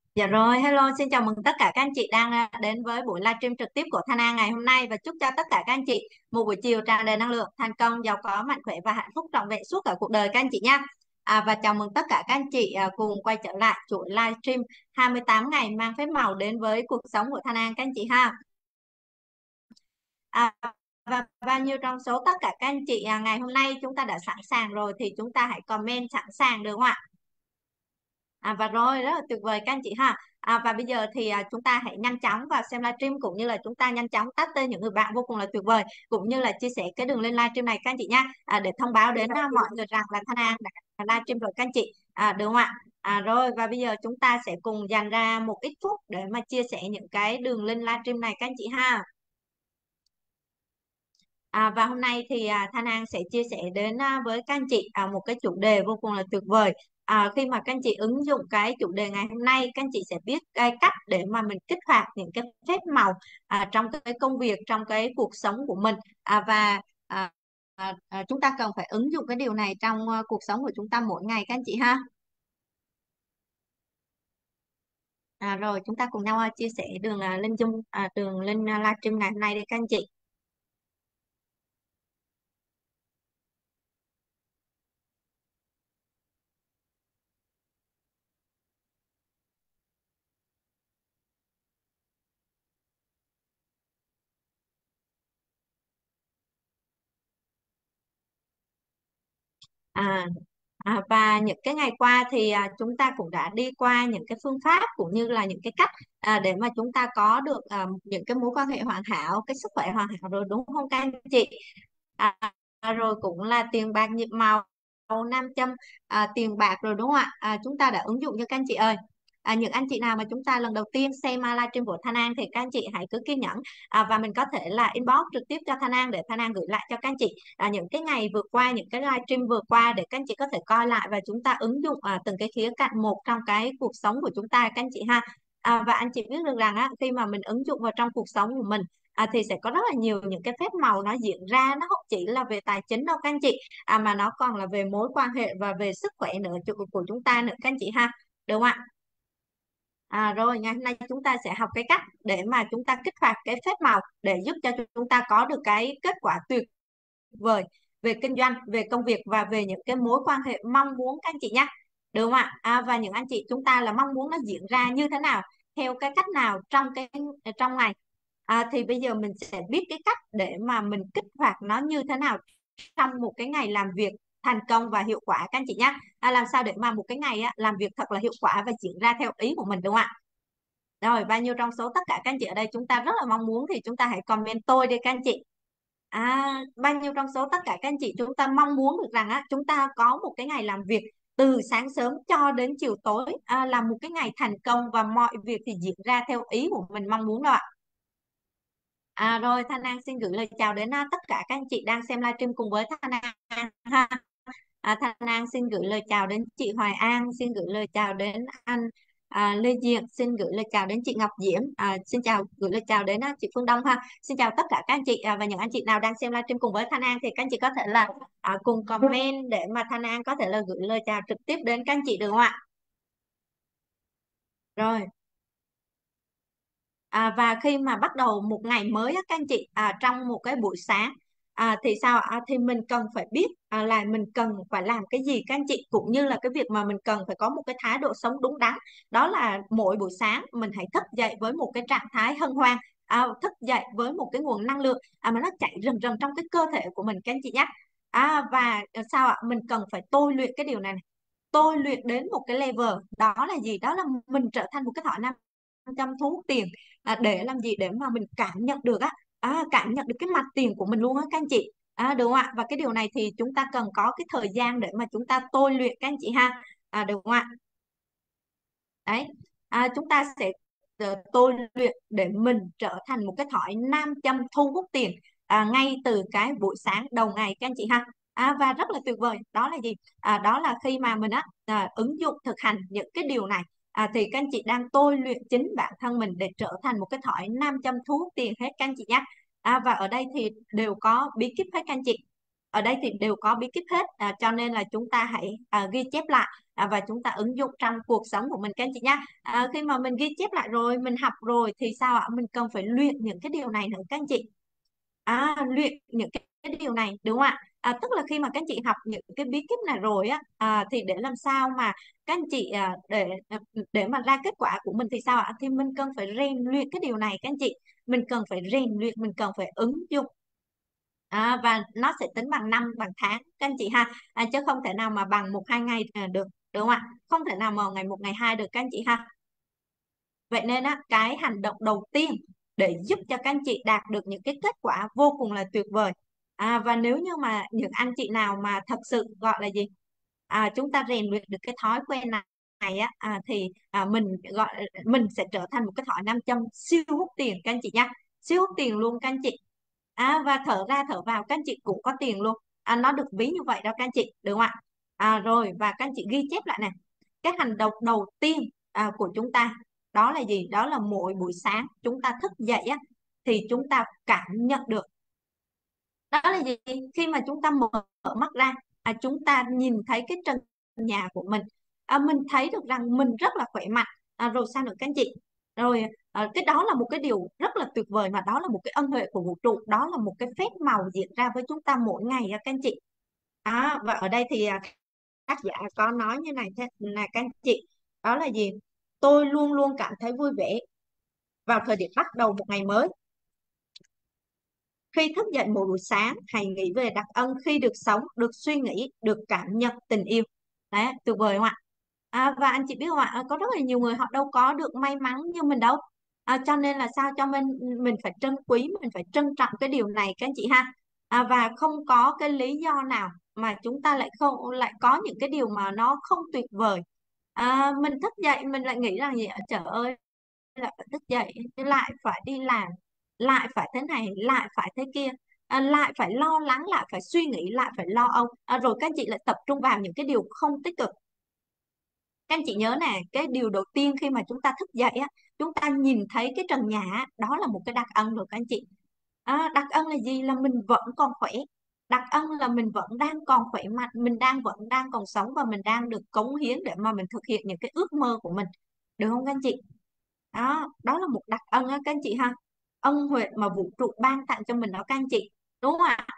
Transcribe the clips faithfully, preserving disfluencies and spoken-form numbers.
Dạ rồi, hello, xin chào mừng tất cả các anh chị đang à, đến với buổi livestream trực tiếp của Thanh An ngày hôm nay và chúc cho tất cả các anh chị một buổi chiều tràn đầy năng lượng, thành công, giàu có, mạnh khỏe và hạnh phúc trọn vẹn suốt cả cuộc đời các anh chị nha. À, và chào mừng tất cả các anh chị à, cùng quay trở lại chuỗi livestream hai mươi tám ngày mang phép màu đến với cuộc sống của Thanh An các anh chị ha. À, và bao nhiêu trong số tất cả các anh chị à, ngày hôm nay chúng ta đã sẵn sàng rồi thì chúng ta hãy comment sẵn sàng được không ạ? À, và rồi rất là tuyệt vời các anh chị ha. À, và bây giờ thì à, chúng ta hãy nhanh chóng vào xem livestream cũng như là chúng ta nhanh chóng tag tên những người bạn vô cùng là tuyệt vời cũng như là chia sẻ cái đường link livestream này các anh chị nha, à, để thông báo đến à, mọi người rằng là Thanh An đã livestream rồi các anh chị, à, được không ạ? À, rồi và bây giờ chúng ta sẽ cùng dành ra một ít phút để mà chia sẻ những cái đường link livestream này các anh chị ha. À, và hôm nay thì à, Thanh An sẽ chia sẻ đến à, với các anh chị à, một cái chủ đề vô cùng là tuyệt vời. À, khi mà các anh chị ứng dụng cái chủ đề ngày hôm nay, các anh chị sẽ biết cái cách để mà mình kích hoạt những cái phép màu à, trong cái công việc, trong cái cuộc sống của mình. À, và à, à, à, chúng ta cần phải ứng dụng cái điều này trong à, cuộc sống của chúng ta mỗi ngày các anh chị ha. À, rồi chúng ta cùng nhau à, chia sẻ đường à, link Zoom, à, đường link à, livestream ngày hôm nay đi các anh chị. À, à, và những cái ngày qua thì à, chúng ta cũng đã đi qua những cái phương pháp cũng như là những cái cách à, để mà chúng ta có được à, những cái mối quan hệ hoàn hảo, cái sức khỏe hoàn hảo rồi đúng không các anh chị? À, à, rồi cũng là tiền bạc nhịp màu, nam châm, à, tiền bạc rồi đúng không ạ? À, chúng ta đã ứng dụng cho các anh chị ơi. À, những anh chị nào mà chúng ta lần đầu tiên xem uh, livestream của Thanh An thì các anh chị hãy cứ kiên nhẫn, à, và mình có thể là inbox trực tiếp cho Thanh An để Thanh An gửi lại cho các anh chị à, những cái ngày vừa qua, những cái livestream vừa qua để các anh chị có thể coi lại và chúng ta ứng dụng à, từng cái khía cạnh một trong cái cuộc sống của chúng ta các anh chị ha. À, và anh chị biết được rằng á, khi mà mình ứng dụng vào trong cuộc sống của mình à, thì sẽ có rất là nhiều những cái phép màu nó diễn ra, nó không chỉ là về tài chính đâu các anh chị, à, mà nó còn là về mối quan hệ và về sức khỏe nữa của, của chúng ta nữa các anh chị ha, được không ạ? À, rồi ngày hôm nay chúng ta sẽ học cái cách để mà chúng ta kích hoạt cái phép màu để giúp cho chúng ta có được cái kết quả tuyệt vời về kinh doanh, về công việc và về những cái mối quan hệ mong muốn các anh chị nhé, được không ạ? À, và những anh chị chúng ta là mong muốn nó diễn ra như thế nào, theo cái cách nào trong cái trong ngày, à, thì bây giờ mình sẽ biết cái cách để mà mình kích hoạt nó như thế nào trong một cái ngày làm việc thành công và hiệu quả các anh chị nhé. À, làm sao để mà một cái ngày á, làm việc thật là hiệu quả và diễn ra theo ý của mình, đúng không ạ? Rồi bao nhiêu trong số tất cả các anh chị ở đây chúng ta rất là mong muốn thì chúng ta hãy comment tôi đi các anh chị. À, bao nhiêu trong số tất cả các anh chị chúng ta mong muốn được rằng á, chúng ta có một cái ngày làm việc từ sáng sớm cho đến chiều tối, à, là một cái ngày thành công và mọi việc thì diễn ra theo ý của mình mong muốn đó ạ. À, rồi Thanh An xin gửi lời chào đến à, tất cả các anh chị đang xem livestream cùng với Thanh An ha. À, Thanh An xin gửi lời chào đến chị Hoài An, xin gửi lời chào đến anh à, Lê Diệp, xin gửi lời chào đến chị Ngọc Diễm, à, xin chào gửi lời chào đến à, chị Phương Đông ha. Xin chào tất cả các anh chị, à, và những anh chị nào đang xem livestream cùng với Thanh An thì các anh chị có thể là à, cùng comment để mà Thanh An có thể là gửi lời chào trực tiếp đến các anh chị, được không ạ? Rồi. À, và khi mà bắt đầu một ngày mới á, các anh chị, à, trong một cái buổi sáng, à, thì sao ạ? À, thì mình cần phải biết à, là mình cần phải làm cái gì các anh chị, cũng như là cái việc mà mình cần phải có một cái thái độ sống đúng đắn, đó là mỗi buổi sáng mình hãy thức dậy với một cái trạng thái hân hoan, à, thức dậy với một cái nguồn năng lượng à, mà nó chạy rần rần trong cái cơ thể của mình các anh chị nhé. À, và à, sao ạ? Mình cần phải tôi luyện cái điều này, này tôi luyện đến một cái level, đó là gì? Đó là mình trở thành một cái thỏi nam châm thu hút tiền, à, để làm gì? Để mà mình cảm nhận được á, à, cảm nhận được cái mặt tiền của mình luôn á các anh chị, à, được không ạ? Và cái điều này thì chúng ta cần có cái thời gian để mà chúng ta tôi luyện các anh chị ha, à, được không ạ? Đấy, à, chúng ta sẽ ờ, tôi luyện để mình trở thành một cái thỏi nam châm thu hút tiền, à, ngay từ cái buổi sáng đầu ngày các anh chị ha. À, và rất là tuyệt vời, đó là gì? À, đó là khi mà mình á à, ứng dụng thực hành những cái điều này, à, thì các anh chị đang tôi luyện chính bản thân mình để trở thành một cái thỏi nam châm thu hút tiền hết các anh chị nhé. À, và ở đây thì đều có bí kíp hết các anh chị, ở đây thì đều có bí kíp hết, à, cho nên là chúng ta hãy à, ghi chép lại, à, và chúng ta ứng dụng trong cuộc sống của mình các anh chị nhá. À, khi mà mình ghi chép lại rồi, mình học rồi thì sao ạ? Mình cần phải luyện những cái điều này nữa các anh chị. À, luyện những cái, cái điều này đúng không ạ? À, tức là khi mà các anh chị học những cái bí kíp này rồi á, à, thì để làm sao mà các anh chị à, để à, để mà ra kết quả của mình thì sao ạ? Thì mình cần phải rèn luyện cái điều này các anh chị. Mình cần phải rèn luyện, mình cần phải ứng dụng. À, và nó sẽ tính bằng năm, bằng tháng các anh chị ha. À, chứ không thể nào mà bằng một hai ngày à, được, đúng không ạ? Không thể nào mà ngày một ngày hai được các anh chị ha. Vậy nên á, cái hành động đầu tiên để giúp cho các anh chị đạt được những cái kết quả vô cùng là tuyệt vời. À, và nếu như mà những anh chị nào mà thật sự gọi là gì? À, chúng ta rèn luyện được cái thói quen này, này á, à, thì à, mình gọi mình sẽ trở thành một cái thỏi nam châm siêu hút tiền các anh chị nha. Siêu hút tiền luôn các anh chị. À, và thở ra thở vào các anh chị cũng có tiền luôn. À, nó được ví như vậy đó các anh chị, đúng không ạ? À, rồi và các anh chị ghi chép lại này. Cái hành động đầu tiên à, của chúng ta đó là gì? Đó là mỗi buổi sáng chúng ta thức dậy á, thì chúng ta cảm nhận được đó là gì? Khi mà chúng ta mở, mở mắt ra, à, chúng ta nhìn thấy cái trần nhà của mình, à, mình thấy được rằng mình rất là khỏe mạnh. À, rồi sao nữa các anh chị? Rồi à, cái đó là một cái điều rất là tuyệt vời, mà đó là một cái ân huệ của vũ trụ, đó là một cái phép màu diễn ra với chúng ta mỗi ngày á các anh chị. À, và ở đây thì à, tác giả có nói như này thế là các anh chị, đó là gì? Tôi luôn luôn cảm thấy vui vẻ vào thời điểm bắt đầu một ngày mới. Khi thức dậy mỗi buổi sáng, hãy nghĩ về đặc ân khi được sống, được suy nghĩ, được cảm nhận tình yêu. Đấy, tuyệt vời không ạ? À, và anh chị biết không ạ, à, có rất là nhiều người họ đâu có được may mắn như mình đâu. À, cho nên là sao cho mình mình phải trân quý, mình phải trân trọng cái điều này các anh chị ha. À, và không có cái lý do nào mà chúng ta lại không lại có những cái điều mà nó không tuyệt vời. À, mình thức dậy mình lại nghĩ rằng gì ạ? Trời ơi, lại phải thức dậy, lại phải đi làm, lại phải thế này, lại phải thế kia, à, lại phải lo lắng, lại phải suy nghĩ, lại phải lo âu, à, rồi các anh chị lại tập trung vào những cái điều không tích cực. Các anh chị nhớ nè, cái điều đầu tiên khi mà chúng ta thức dậy á, chúng ta nhìn thấy cái trần nhà á, đó là một cái đặc ân rồi các anh chị. À, đặc ân là gì? Là mình vẫn còn khỏe. Đặc ân là mình vẫn đang còn khỏe mạnh, mình đang vẫn đang còn sống và mình đang được cống hiến để mà mình thực hiện những cái ước mơ của mình. Được không các anh chị? Đó, đó là một đặc ân á các anh chị ha. Ân huệ mà vũ trụ ban tặng cho mình đó các anh chị. Đúng không ạ?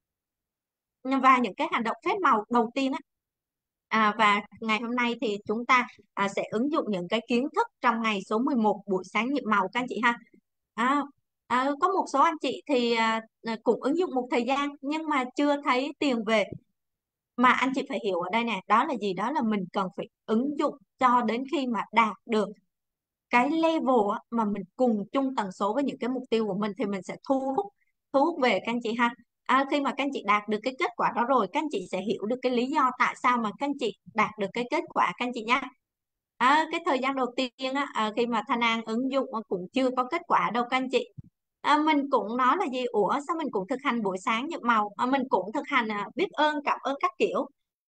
Và những cái hành động phép màu đầu tiên á, à, và ngày hôm nay thì chúng ta à, sẽ ứng dụng những cái kiến thức trong ngày số mười một buổi sáng nhiệm màu các anh chị ha. À, à, có một số anh chị thì à, à, cũng ứng dụng một thời gian nhưng mà chưa thấy tiền về. Mà anh chị phải hiểu ở đây nè, đó là gì? Đó là mình cần phải ứng dụng cho đến khi mà đạt được cái level á, mà mình cùng chung tần số với những cái mục tiêu của mình thì mình sẽ thu hút thu hút về các anh chị ha. À, khi mà các anh chị đạt được cái kết quả đó rồi, các anh chị sẽ hiểu được cái lý do tại sao mà các anh chị đạt được cái kết quả các anh chị nhé. À, cái thời gian đầu tiên á, à, khi mà Thanh An ứng dụng à, cũng chưa có kết quả đâu các anh chị. À, mình cũng nói là gì, ủa sao mình cũng thực hành buổi sáng nhập màu, à, mình cũng thực hành à, biết ơn cảm ơn các kiểu,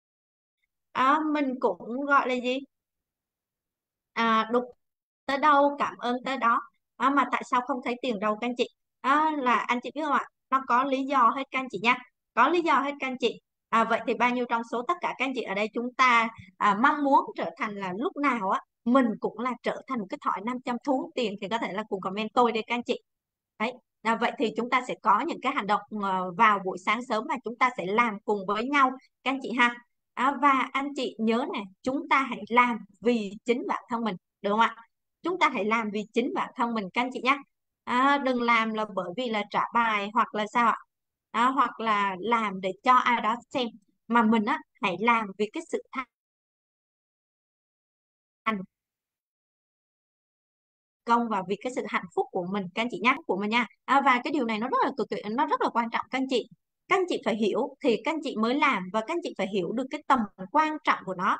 à, mình cũng gọi là gì, à, đục tới đâu cảm ơn tới đó. À, mà tại sao không thấy tiền đâu các anh chị? À, là anh chị biết không ạ? Nó có lý do hết các anh chị nha. Có lý do hết các anh chị. À, vậy thì bao nhiêu trong số tất cả các anh chị ở đây chúng ta à, mong muốn trở thành là lúc nào á mình cũng là trở thành một cái thỏi nam châm thu hút tiền thì có thể là cùng comment tôi đi các anh chị. Đấy. À, vậy thì chúng ta sẽ có những cái hành động ờ, vào buổi sáng sớm mà chúng ta sẽ làm cùng với nhau các anh chị ha. À, và anh chị nhớ này, chúng ta hãy làm vì chính bản thân mình, được không ạ? Chúng ta hãy làm vì chính bản thân mình các anh chị nhé. À, đừng làm là bởi vì là trả bài hoặc là sao ạ? À, hoặc là làm để cho ai đó xem, mà mình á hãy làm vì cái sự thành công và vì cái sự hạnh phúc của mình các anh chị nhé, của mình nha. À, và cái điều này nó rất là cực kỳ nó rất là quan trọng các anh chị. Các anh chị phải hiểu thì các anh chị mới làm, và các anh chị phải hiểu được cái tầm quan trọng của nó.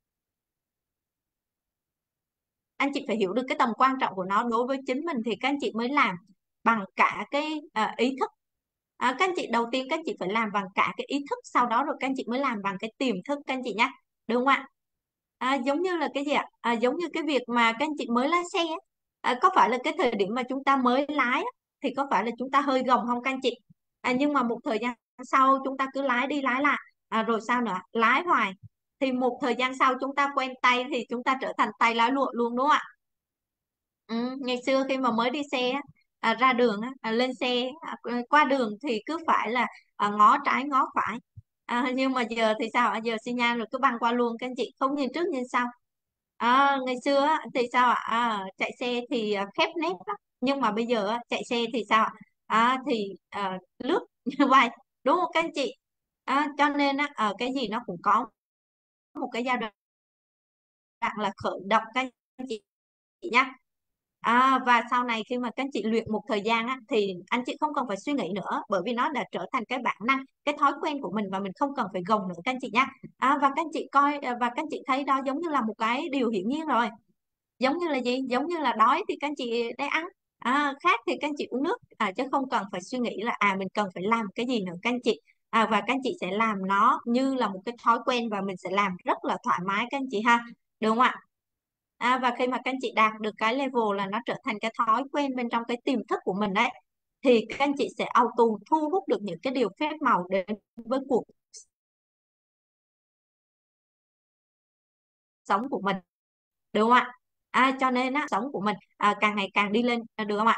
Anh chị phải hiểu được cái tầm quan trọng của nó đối với chính mình thì các anh chị mới làm bằng cả cái à, ý thức. À, các anh chị đầu tiên các anh chị phải làm bằng cả cái ý thức, sau đó rồi các anh chị mới làm bằng cái tiềm thức các anh chị nhé, đúng không ạ? À, giống như là cái gì ạ? À, giống như cái việc mà các anh chị mới lái xe á. À, có phải là cái thời điểm mà chúng ta mới lái á, thì có phải là chúng ta hơi gồng không các anh chị? À, nhưng mà một thời gian sau chúng ta cứ lái đi lái lại, à, rồi sao nữa? Lái hoài thì một thời gian sau chúng ta quen tay thì chúng ta trở thành tay lái lụa luôn đúng không ạ? Ừ, ngày xưa khi mà mới đi xe á, à, ra đường á, à, lên xe à, qua đường thì cứ phải là à, ngó trái ngó phải, à, nhưng mà giờ thì sao ạ? Giờ xi nhan rồi cứ băng qua luôn các anh chị, không nhìn trước nhìn sau. À, ngày xưa á, thì sao ạ? À, chạy xe thì à, khép nép lắm, nhưng mà bây giờ á, chạy xe thì sao ạ? À, thì à, lướt như vậy, đúng không các anh chị? À, cho nên á, ở cái gì nó cũng có một cái giai đoạn là khởi động các anh chị nhá. À, và sau này khi mà các anh chị luyện một thời gian á, thì anh chị không cần phải suy nghĩ nữa, bởi vì nó đã trở thành cái bản năng, cái thói quen của mình, và mình không cần phải gồng nữa các anh chị nhá. À, và các anh chị coi à, và các anh chị thấy đó giống như là một cái điều hiển nhiên rồi. Giống như là gì? Giống như là đói thì các anh chị đang ăn, à, khát thì các anh chị uống nước, à, chứ không cần phải suy nghĩ là à mình cần phải làm cái gì nữa các anh chị. À, và các anh chị sẽ làm nó như là một cái thói quen, và mình sẽ làm rất là thoải mái các anh chị ha, được không ạ? À, và khi mà các anh chị đạt được cái level là nó trở thành cái thói quen bên trong cái tiềm thức của mình đấy, thì các anh chị sẽ auto thu hút được những cái điều phép màu đến với cuộc sống của mình, được không ạ? À, cho nên á, sống của mình à, càng ngày càng đi lên, à, được không ạ?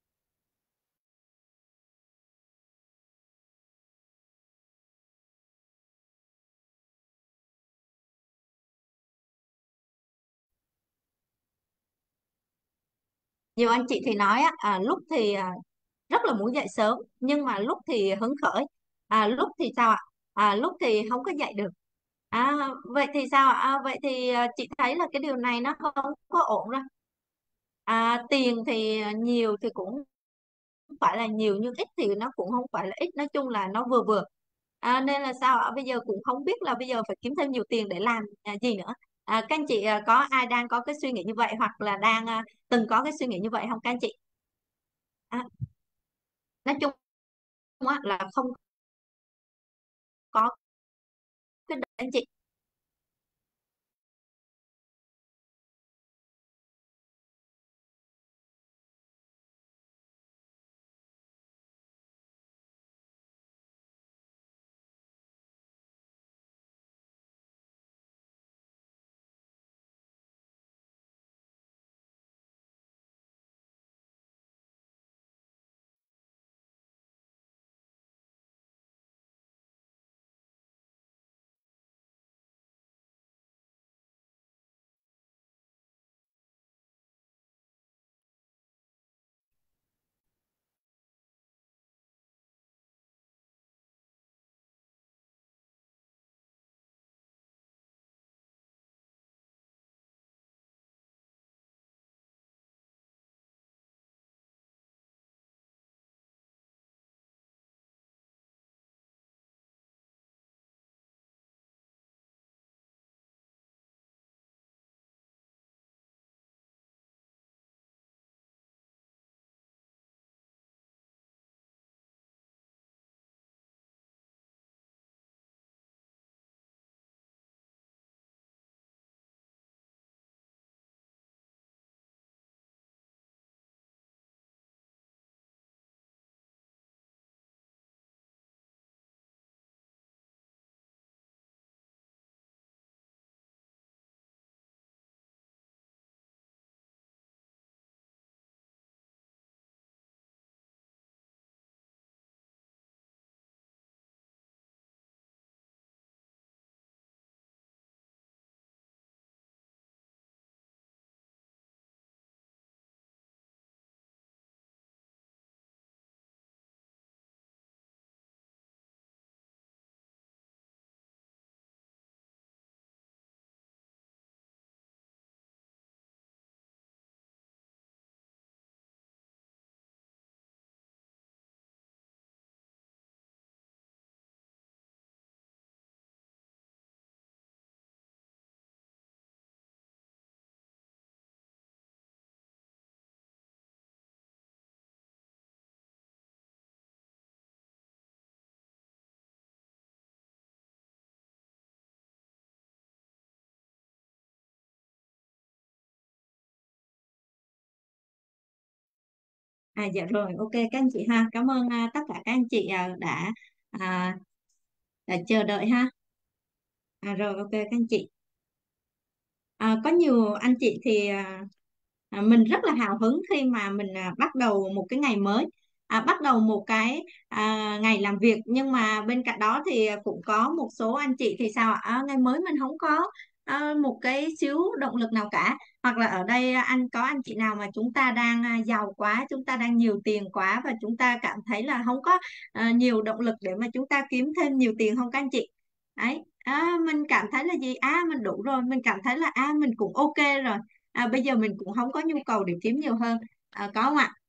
Nhiều anh chị thì nói á, à, lúc thì à, rất là muốn dậy sớm, nhưng mà lúc thì hứng khởi, à, lúc thì sao ạ? À, lúc thì không có dậy được. À, vậy thì sao ạ? À, vậy thì à, chị thấy là cái điều này nó không có ổn đâu. À, tiền thì nhiều thì cũng không phải là nhiều, nhưng ít thì nó cũng không phải là ít, nói chung là nó vừa vừa. À, nên là sao ạ? Bây giờ cũng không biết là bây giờ phải kiếm thêm nhiều tiền để làm à, gì nữa. À, các anh chị à, có ai đang có cái suy nghĩ như vậy, hoặc là đang à, từng có cái suy nghĩ như vậy không các anh chị? À, nói chung á, là không có cái đó anh chị. À, dạ rồi, ok các anh chị ha, cảm ơn à, tất cả các anh chị à, đã à, đã chờ đợi ha. À, rồi ok các anh chị. À, có nhiều anh chị thì à, à, mình rất là hào hứng khi mà mình à, bắt đầu một cái ngày mới, à, bắt đầu một cái à, ngày làm việc, nhưng mà bên cạnh đó thì cũng có một số anh chị thì sao ạ? À, ngày mới mình không có à, một cái xíu động lực nào cả, hoặc là ở đây anh có anh chị nào mà chúng ta đang à, giàu quá, chúng ta đang nhiều tiền quá và chúng ta cảm thấy là không có à, nhiều động lực để mà chúng ta kiếm thêm nhiều tiền không các anh chị? Đấy, à, mình cảm thấy là gì, à mình đủ rồi, mình cảm thấy là à mình cũng ok rồi, à, bây giờ mình cũng không có nhu cầu để kiếm nhiều hơn, à, có không ạ?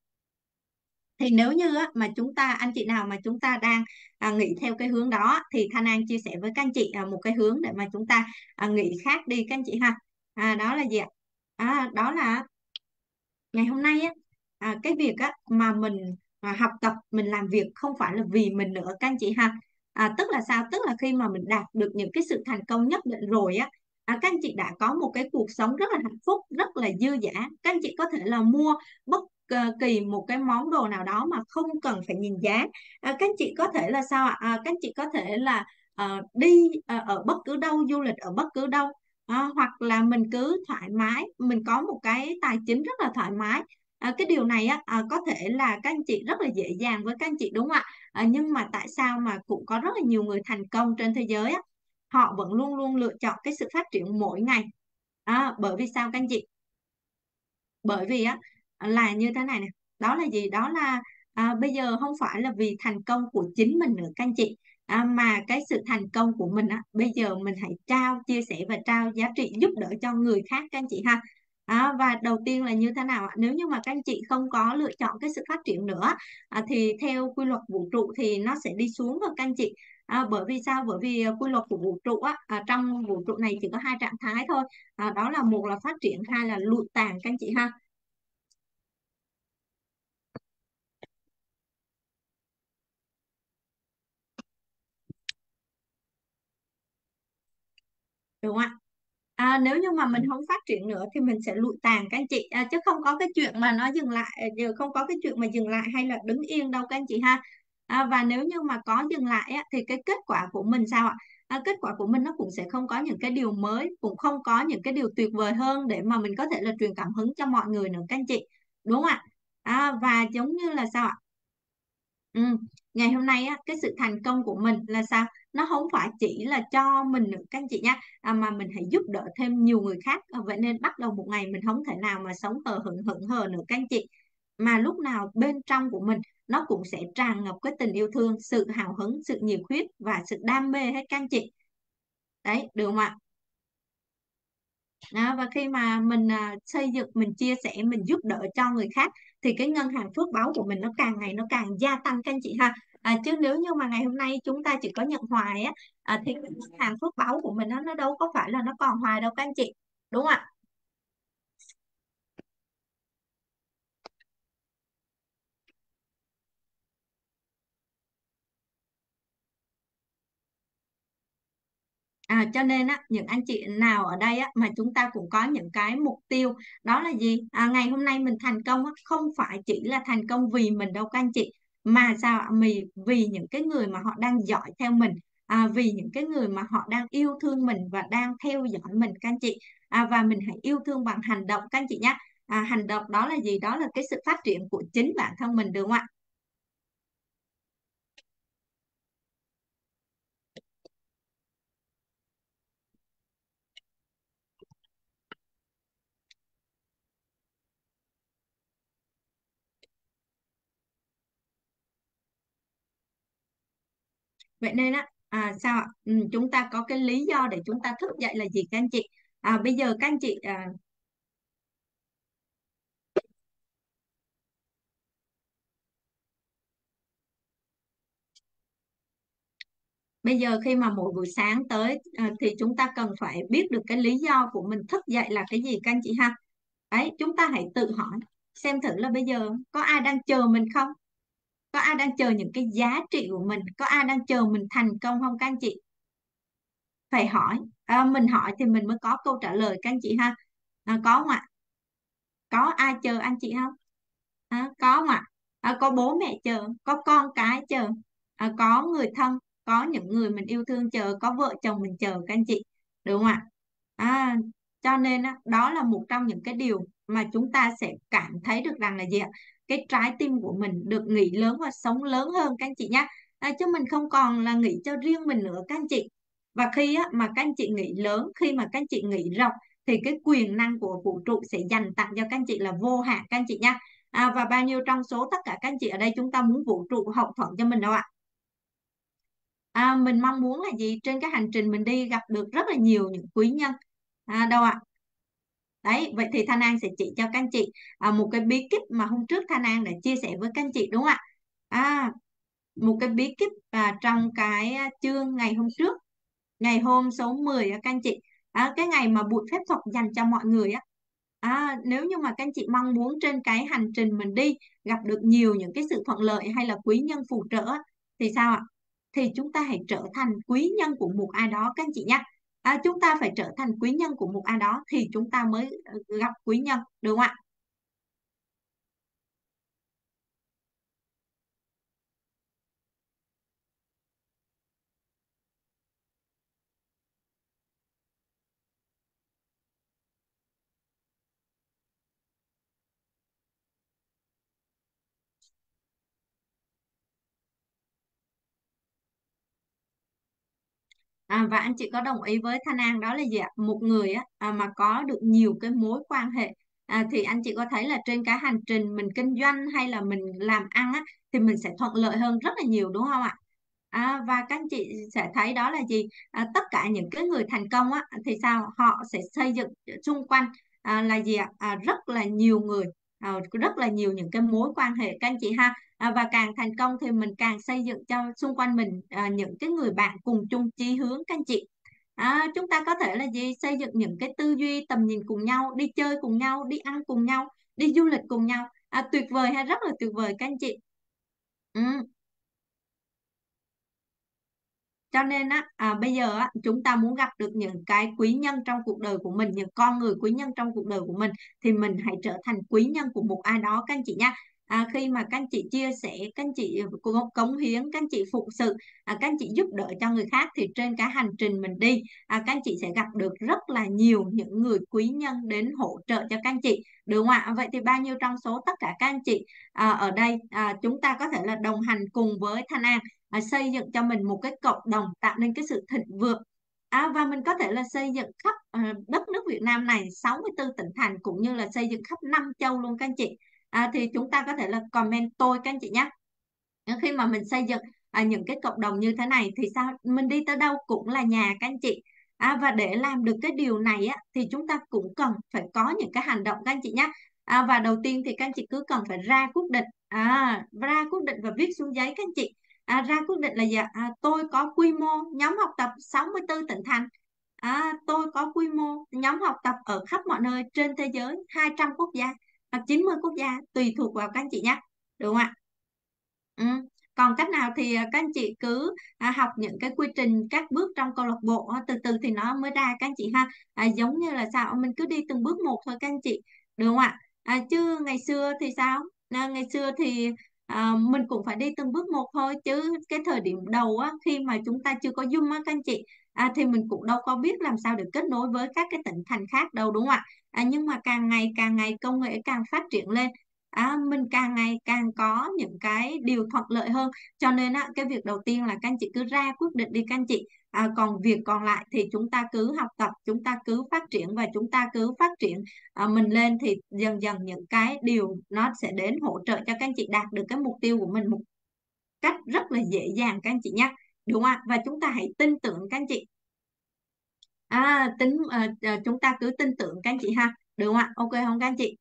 Thì nếu như á, mà chúng ta anh chị nào mà chúng ta đang à, nghĩ theo cái hướng đó thì Thanh An chia sẻ với các anh chị à, một cái hướng để mà chúng ta à, nghĩ khác đi các anh chị ha. À, đó là gì ạ? À, đó là ngày hôm nay á, à, cái việc á mà mình à, học tập, mình làm việc không phải là vì mình nữa các anh chị ha. À, tức là sao? Tức là khi mà mình đạt được những cái sự thành công nhất định rồi á, à, các anh chị đã có một cái cuộc sống rất là hạnh phúc, rất là dư dả. Các anh chị có thể là mua bất ờ, kỳ một cái món đồ nào đó mà không cần phải nhìn giá. À, các anh chị có thể là sao ạ? À, các anh chị có thể là ờ, đi ờ, ở bất cứ đâu, du lịch ở bất cứ đâu. À, hoặc là mình cứ thoải mái, mình có một cái tài chính rất là thoải mái. À, cái điều này á, à, có thể là các anh chị rất là dễ dàng với các anh chị đúng không ạ? À, nhưng mà tại sao mà cũng có rất là nhiều người thành công trên thế giới á, họ vẫn luôn luôn lựa chọn cái sự phát triển mỗi ngày. À, bởi vì sao các anh chị? Bởi vì á là như thế này nè, đó là gì, đó là à, bây giờ không phải là vì thành công của chính mình nữa các anh chị, à, mà cái sự thành công của mình á bây giờ mình hãy trao chia sẻ và trao giá trị giúp đỡ cho người khác các anh chị ha. À, và đầu tiên là như thế nào ạ? Nếu như mà các anh chị không có lựa chọn cái sự phát triển nữa, à, thì theo quy luật vũ trụ thì nó sẽ đi xuống rồi các anh chị. À, bởi vì sao? Bởi vì à, quy luật của vũ trụ á, à, trong vũ trụ này chỉ có hai trạng thái thôi, à, đó là một là phát triển, hai là lụi tàn các anh chị ha. Đúng không ạ? À, nếu như mà mình không phát triển nữa thì mình sẽ lụi tàn các anh chị, à, chứ không có cái chuyện mà nó dừng lại, à, giờ không có cái chuyện mà dừng lại hay là đứng yên đâu các anh chị ha. À, và nếu như mà có dừng lại á, thì cái kết quả của mình sao ạ? À, kết quả của mình nó cũng sẽ không có những cái điều mới, cũng không có những cái điều tuyệt vời hơn để mà mình có thể là truyền cảm hứng cho mọi người nữa các anh chị, đúng không ạ? À, và giống như là sao ạ? Ừ. Ngày hôm nay á, cái sự thành công của mình là sao? Nó không phải chỉ là cho mình nữa các anh chị nhé, à, mà mình hãy giúp đỡ thêm nhiều người khác. À, vậy nên bắt đầu một ngày mình không thể nào mà sống hờ hững hững hờ nữa các anh chị, mà lúc nào bên trong của mình nó cũng sẽ tràn ngập cái tình yêu thương, sự hào hứng, sự nhiệt huyết và sự đam mê hết các anh chị. Đấy, được không ạ? Đó, và khi mà mình à, xây dựng, mình chia sẻ, mình giúp đỡ cho người khác thì cái ngân hàng phước báu của mình nó càng ngày nó càng gia tăng các anh chị ha. À, chứ nếu như mà ngày hôm nay chúng ta chỉ có nhận hoài á, à, thì cái ngân hàng phước báu của mình nó nó đâu có phải là nó còn hoài đâu các anh chị, đúng không ạ? À, cho nên á, những anh chị nào ở đây á, mà chúng ta cũng có những cái mục tiêu, đó là gì? À, ngày hôm nay mình thành công á, không phải chỉ là thành công vì mình đâu các anh chị, mà sao ạ? Vì, vì những cái người mà họ đang dõi theo mình, à, vì những cái người mà họ đang yêu thương mình và đang theo dõi mình các anh chị. À, và mình hãy yêu thương bằng hành động các anh chị nhé. À, hành động đó là gì? Đó là cái sự phát triển của chính bản thân mình, được không ạ? Vậy nên á, à, sao ạ? Ừ, chúng ta có cái lý do để chúng ta thức dậy là gì các anh chị? À, bây giờ các anh chị à, bây giờ khi mà mỗi buổi sáng tới à, thì chúng ta cần phải biết được cái lý do của mình thức dậy là cái gì các anh chị ha. Đấy, chúng ta hãy tự hỏi xem thử là bây giờ có ai đang chờ mình không? Có ai đang chờ những cái giá trị của mình? Có ai đang chờ mình thành công không các anh chị? Phải hỏi. À, mình hỏi thì mình mới có câu trả lời các anh chị ha. À, có không ạ? Có ai chờ anh chị không? À, có không ạ? À, có bố mẹ chờ, có con cái chờ, à, có người thân. có những người mình yêu thương chờ, có vợ chồng mình chờ các anh chị, đúng không ạ? À, cho nên á, đó là một trong những cái điều mà chúng ta sẽ cảm thấy được rằng là gì ạ? Cái trái tim của mình được nghĩ lớn và sống lớn hơn các anh chị nhé. À, chứ mình không còn là nghĩ cho riêng mình nữa các anh chị. Và khi á, mà các anh chị nghĩ lớn, khi mà các anh chị nghĩ rộng, thì cái quyền năng của vũ trụ sẽ dành tặng cho các anh chị là vô hạn các anh chị nha. À, và bao nhiêu trong số tất cả các anh chị ở đây chúng ta muốn vũ trụ hậu thuẫn cho mình đâu ạ? À, mình mong muốn là gì? Trên cái hành trình mình đi gặp được rất là nhiều những quý nhân. À, đâu ạ? Đấy, vậy thì Thanh An sẽ chỉ cho các anh chị à, một cái bí kíp mà hôm trước Thanh An đã chia sẻ với các anh chị đúng không ạ? À, một cái bí kíp à, trong cái à, chương ngày hôm trước, ngày hôm số mười á các anh chị, à, cái ngày mà buổi phép thuật dành cho mọi người á. À, nếu như mà các anh chị mong muốn trên cái hành trình mình đi gặp được nhiều những cái sự thuận lợi hay là quý nhân phù trợ á, thì sao ạ? Thì chúng ta hãy trở thành quý nhân của một ai đó các anh chị nhé. À, chúng ta phải trở thành quý nhân của một ai đó thì chúng ta mới ờ, gặp quý nhân, đúng không ạ? À, và anh chị có đồng ý với Thanh An đó là gì ạ? Một người á, à, mà có được nhiều cái mối quan hệ, à, thì anh chị có thấy là trên cái hành trình mình kinh doanh hay là mình làm ăn á, thì mình sẽ thuận lợi hơn rất là nhiều đúng không ạ? À, và các anh chị sẽ thấy đó là gì? À, tất cả những cái người thành công á, thì sao? Họ sẽ xây dựng xung quanh à, là gì ạ? À, rất là nhiều người, à, rất là nhiều những cái mối quan hệ các anh chị ha. À, và càng thành công thì mình càng xây dựng cho xung quanh mình à, những cái người bạn cùng chung chí hướng các anh chị. À, chúng ta có thể là gì xây dựng những cái tư duy tầm nhìn cùng nhau, đi chơi cùng nhau, đi ăn cùng nhau, đi du lịch cùng nhau, à, tuyệt vời hay rất là tuyệt vời các anh chị. Ừ. Cho nên á à, bây giờ á chúng ta muốn gặp được những cái quý nhân trong cuộc đời của mình, những con người quý nhân trong cuộc đời của mình, thì mình hãy trở thành quý nhân của một ai đó các anh chị nha. À, khi mà các anh chị chia sẻ, các anh chị cống cống hiến, các anh chị phụng sự, à, các anh chị giúp đỡ cho người khác, thì trên cái hành trình mình đi, à, các anh chị sẽ gặp được rất là nhiều những người quý nhân đến hỗ trợ cho các anh chị, đúng không ạ? Vậy thì bao nhiêu trong số tất cả các anh chị à, ở đây à, chúng ta có thể là đồng hành cùng với Thanh An, à, xây dựng cho mình một cái cộng đồng tạo nên cái sự thịnh vượng. À, và mình có thể là xây dựng khắp à, đất nước Việt Nam này sáu mươi tư tỉnh thành, cũng như là xây dựng khắp năm châu luôn các anh chị. À, thì chúng ta có thể là comment tôi các anh chị nhé. Khi mà mình xây dựng à, những cái cộng đồng như thế này thì sao, mình đi tới đâu cũng là nhà các anh chị. À, và để làm được cái điều này á, thì chúng ta cũng cần phải có những cái hành động các anh chị nhé. À, và đầu tiên thì các anh chị cứ cần phải ra quyết định, à, ra quyết định và viết xuống giấy các anh chị. À, ra quyết định là gì ạ? À, tôi có quy mô nhóm học tập sáu mươi tư tỉnh thành. À, tôi có quy mô nhóm học tập ở khắp mọi nơi trên thế giới, hai trăm quốc gia hoặc chín mươi quốc gia, tùy thuộc vào các anh chị nhé, đúng không ạ? Ừ. Còn cách nào thì à, các anh chị cứ à, học những cái quy trình các bước trong câu lạc bộ á, từ từ thì nó mới ra các anh chị ha. À, giống như là sao mình cứ đi từng bước một thôi các anh chị, đúng không ạ? À, chứ ngày xưa thì sao, à, ngày xưa thì à, mình cũng phải đi từng bước một thôi, chứ cái thời điểm đầu á, khi mà chúng ta chưa có Zoom á các anh chị, à, thì mình cũng đâu có biết làm sao để kết nối với các cái tỉnh thành khác đâu, đúng không ạ? À, nhưng mà càng ngày càng ngày công nghệ càng phát triển lên, à, mình càng ngày càng có những cái điều thuận lợi hơn. Cho nên á, cái việc đầu tiên là các anh chị cứ ra quyết định đi các anh chị. À, còn việc còn lại thì chúng ta cứ học tập, chúng ta cứ phát triển, và chúng ta cứ phát triển à, mình lên, thì dần dần những cái điều nó sẽ đến hỗ trợ cho các anh chị đạt được cái mục tiêu của mình một cách rất là dễ dàng các anh chị nhé, đúng không ạ? Và chúng ta hãy tin tưởng các anh chị. À, tính à, à, chúng ta cứ tin tưởng các anh chị ha, đúng không ạ? Ok không các anh chị?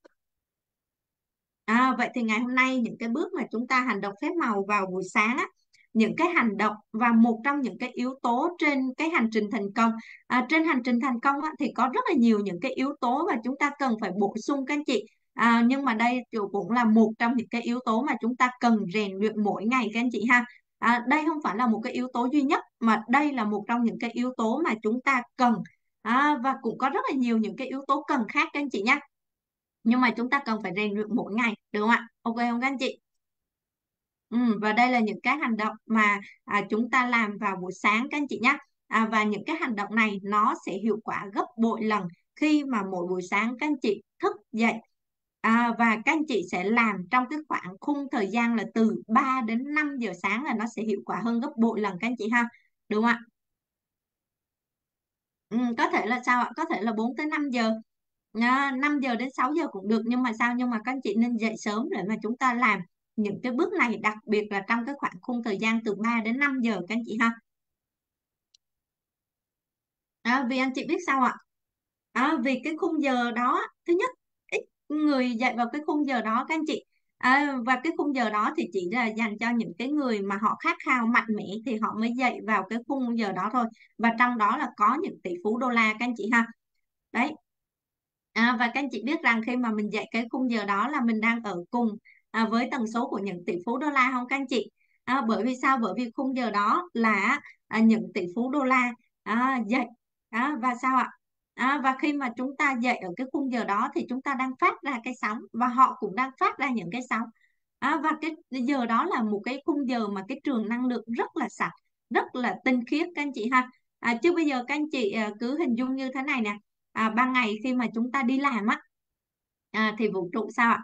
À, vậy thì ngày hôm nay những cái bước mà chúng ta hành động phép màu vào buổi sáng á, những cái hành động và một trong những cái yếu tố trên cái hành trình thành công, à, trên hành trình thành công á, thì có rất là nhiều những cái yếu tố và chúng ta cần phải bổ sung các anh chị. À, nhưng mà đây cũng là một trong những cái yếu tố mà chúng ta cần rèn luyện mỗi ngày các anh chị ha. À, đây không phải là một cái yếu tố duy nhất, mà đây là một trong những cái yếu tố mà chúng ta cần. À, và cũng có rất là nhiều những cái yếu tố cần khác các anh chị nhé, nhưng mà chúng ta cần phải rèn luyện mỗi ngày, đúng không ạ? Ok không các anh chị? Ừ, và đây là những cái hành động mà à, chúng ta làm vào buổi sáng các anh chị nhé. À, và những cái hành động này nó sẽ hiệu quả gấp bội lần khi mà mỗi buổi sáng các anh chị thức dậy. À, và các anh chị sẽ làm trong cái khoảng khung thời gian là từ ba đến năm giờ sáng là nó sẽ hiệu quả hơn gấp bội lần các anh chị ha. Đúng không ạ? Ừ, có thể là sao ạ? Có thể là bốn tới năm giờ. À, năm giờ đến sáu giờ cũng được, nhưng mà sao? Nhưng mà các anh chị nên dậy sớm để mà chúng ta làm những cái bước này, đặc biệt là trong cái khoảng khung thời gian từ ba đến năm giờ các anh chị ha. À, vì anh chị biết sao ạ? À, vì cái khung giờ đó, thứ nhất, ít người dạy vào cái khung giờ đó các anh chị. À, và cái khung giờ đó thì chỉ là dành cho những cái người mà họ khát khao mạnh mẽ thì họ mới dạy vào cái khung giờ đó thôi. Và trong đó là có những tỷ phú đô la các anh chị ha. Đấy. À, và các anh chị biết rằng khi mà mình dạy cái khung giờ đó là mình đang ở cùng à, với tần số của những tỷ phú đô la không các anh chị? À, bởi vì sao? Bởi vì khung giờ đó là à, những tỷ phú đô la à, dạy. À, và sao ạ? À, và khi mà chúng ta dạy ở cái khung giờ đó thì chúng ta đang phát ra cái sóng và họ cũng đang phát ra những cái sóng. À, và cái giờ đó là một cái khung giờ mà cái trường năng lượng rất là sạch, rất là tinh khiết các anh chị ha. À, chứ bây giờ các anh chị à, cứ hình dung như thế này nè. À, ban ngày khi mà chúng ta đi làm á, à, thì vũ trụ sao ạ?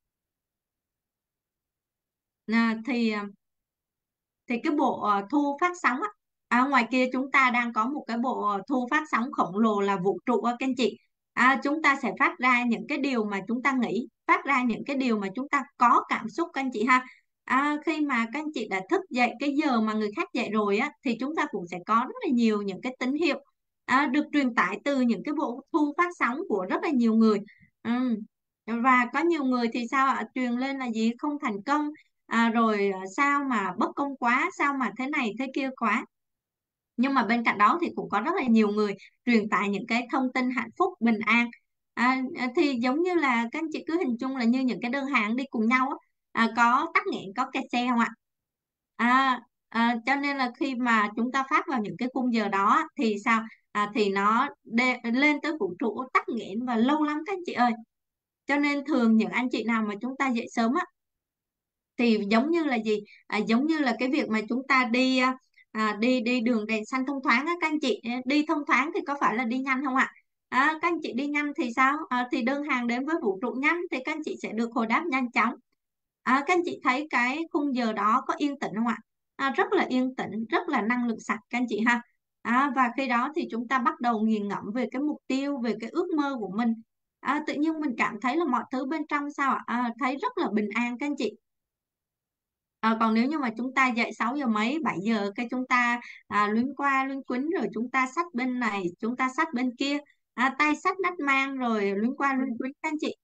À, thì à, thì cái bộ ờ, thu phát sóng á, à, ngoài kia chúng ta đang có một cái bộ ờ, thu phát sóng khổng lồ là vũ trụ á các anh chị. À, chúng ta sẽ phát ra những cái điều mà chúng ta nghĩ, phát ra những cái điều mà chúng ta có cảm xúc các anh chị ha. À, khi mà các anh chị đã thức dậy cái giờ mà người khác dậy rồi á thì chúng ta cũng sẽ có rất là nhiều những cái tín hiệu à, được truyền tải từ những cái bộ thu phát sóng của rất là nhiều người. Ừ. Và có nhiều người thì sao ạ? Truyền lên là gì? Không thành công. À, rồi à, sao mà bất công quá, sao mà thế này thế kia quá. Nhưng mà bên cạnh đó thì cũng có rất là nhiều người truyền tải những cái thông tin hạnh phúc bình an. À, à, thì giống như là các anh chị cứ hình dung là như những cái đơn hàng đi cùng nhau á, à, có tắc nghẽn có kẹt xe không ạ? À, à, cho nên là khi mà chúng ta phát vào những cái khung giờ đó á, thì sao? À, thì nó đe, lên tới vũ trụ tắc nghẽn và lâu lắm các anh chị ơi. Cho nên thường những anh chị nào mà chúng ta dậy sớm á thì giống như là gì? À, giống như là cái việc mà chúng ta đi à, à, đi đi đường đèn xanh thông thoáng á các anh chị. Đi thông thoáng thì có phải là đi nhanh không ạ? À, các anh chị đi nhanh thì sao? À, thì đơn hàng đến với vũ trụ nhanh thì các anh chị sẽ được hồi đáp nhanh chóng. À, các anh chị thấy cái khung giờ đó có yên tĩnh không ạ? À, rất là yên tĩnh, rất là năng lượng sạch các anh chị ha. À, và khi đó thì chúng ta bắt đầu nghiền ngẫm về cái mục tiêu, về cái ước mơ của mình. À, tự nhiên mình cảm thấy là mọi thứ bên trong sao ạ? À, thấy rất là bình an các anh chị. À, còn nếu như mà chúng ta dậy sáu giờ mấy, bảy giờ cái chúng ta à, luyến qua luyến quýnh rồi chúng ta xách bên này, chúng ta xách bên kia, à, tay xách nách mang rồi luyến qua luyến quýnh các anh chị,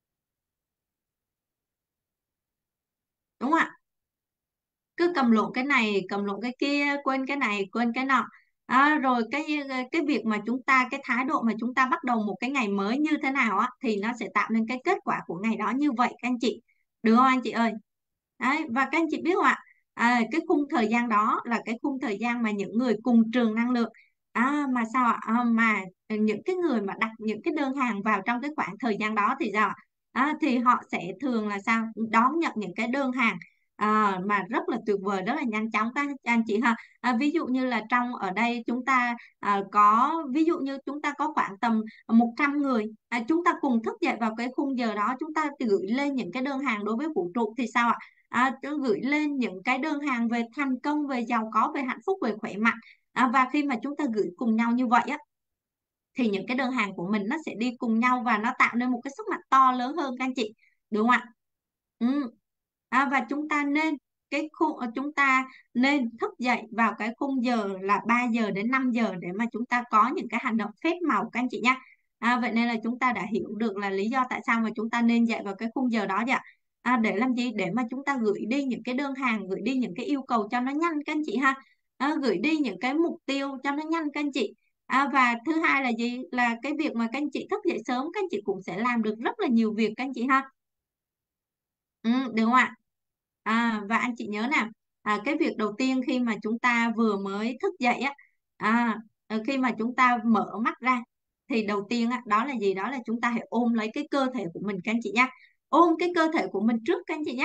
đúng không ạ? Cứ cầm lộn cái này, cầm lộn cái kia, quên cái này, quên cái nọ. À, rồi cái cái việc mà chúng ta, cái thái độ mà chúng ta bắt đầu một cái ngày mới như thế nào á thì nó sẽ tạo nên cái kết quả của ngày đó như vậy các anh chị. Được không anh chị ơi? Đấy, và các anh chị biết không ạ? À, cái khung thời gian đó là cái khung thời gian mà những người cùng trường năng lượng. À, mà sao ạ? À, mà những cái người mà đặt những cái đơn hàng vào trong cái khoảng thời gian đó thì sao ạ? À, thì họ sẽ thường là sao? Đón nhận những cái đơn hàng à, mà rất là tuyệt vời, rất là nhanh chóng các anh chị ha. À, ví dụ như là trong ở đây chúng ta à, có, ví dụ như chúng ta có khoảng tầm một trăm người, à, chúng ta cùng thức dậy vào cái khung giờ đó, chúng ta gửi lên những cái đơn hàng đối với vũ trụ thì sao ạ? À, tôi gửi lên những cái đơn hàng về thành công, về giàu có, về hạnh phúc, về khỏe mạnh. À, và khi mà chúng ta gửi cùng nhau như vậy á thì những cái đơn hàng của mình nó sẽ đi cùng nhau và nó tạo nên một cái sức mạnh to lớn hơn các anh chị, đúng không ạ? Ừ. À, và chúng ta nên cái khung ờ, chúng ta nên thức dậy vào cái khung giờ là ba giờ đến năm giờ để mà chúng ta có những cái hành động phép màu các anh chị nhé. À, vậy nên là chúng ta đã hiểu được là lý do tại sao mà chúng ta nên dậy vào cái khung giờ đó vậy ạ. À, để làm gì? Để mà chúng ta gửi đi những cái đơn hàng, gửi đi những cái yêu cầu cho nó nhanh các anh chị ha. À, gửi đi những cái mục tiêu cho nó nhanh các anh chị. À, và thứ hai là gì? Là cái việc mà các anh chị thức dậy sớm, các anh chị cũng sẽ làm được rất là nhiều việc các anh chị ha. Ừ, được không ạ? À, và anh chị nhớ nè, à, cái việc đầu tiên khi mà chúng ta vừa mới thức dậy á, à, ờ, khi mà chúng ta mở mắt ra, thì đầu tiên á, đó là gì? Đó là chúng ta hãy ôm lấy cái cơ thể của mình các anh chị nhé. Ôm cái cơ thể của mình trước các anh chị nhé.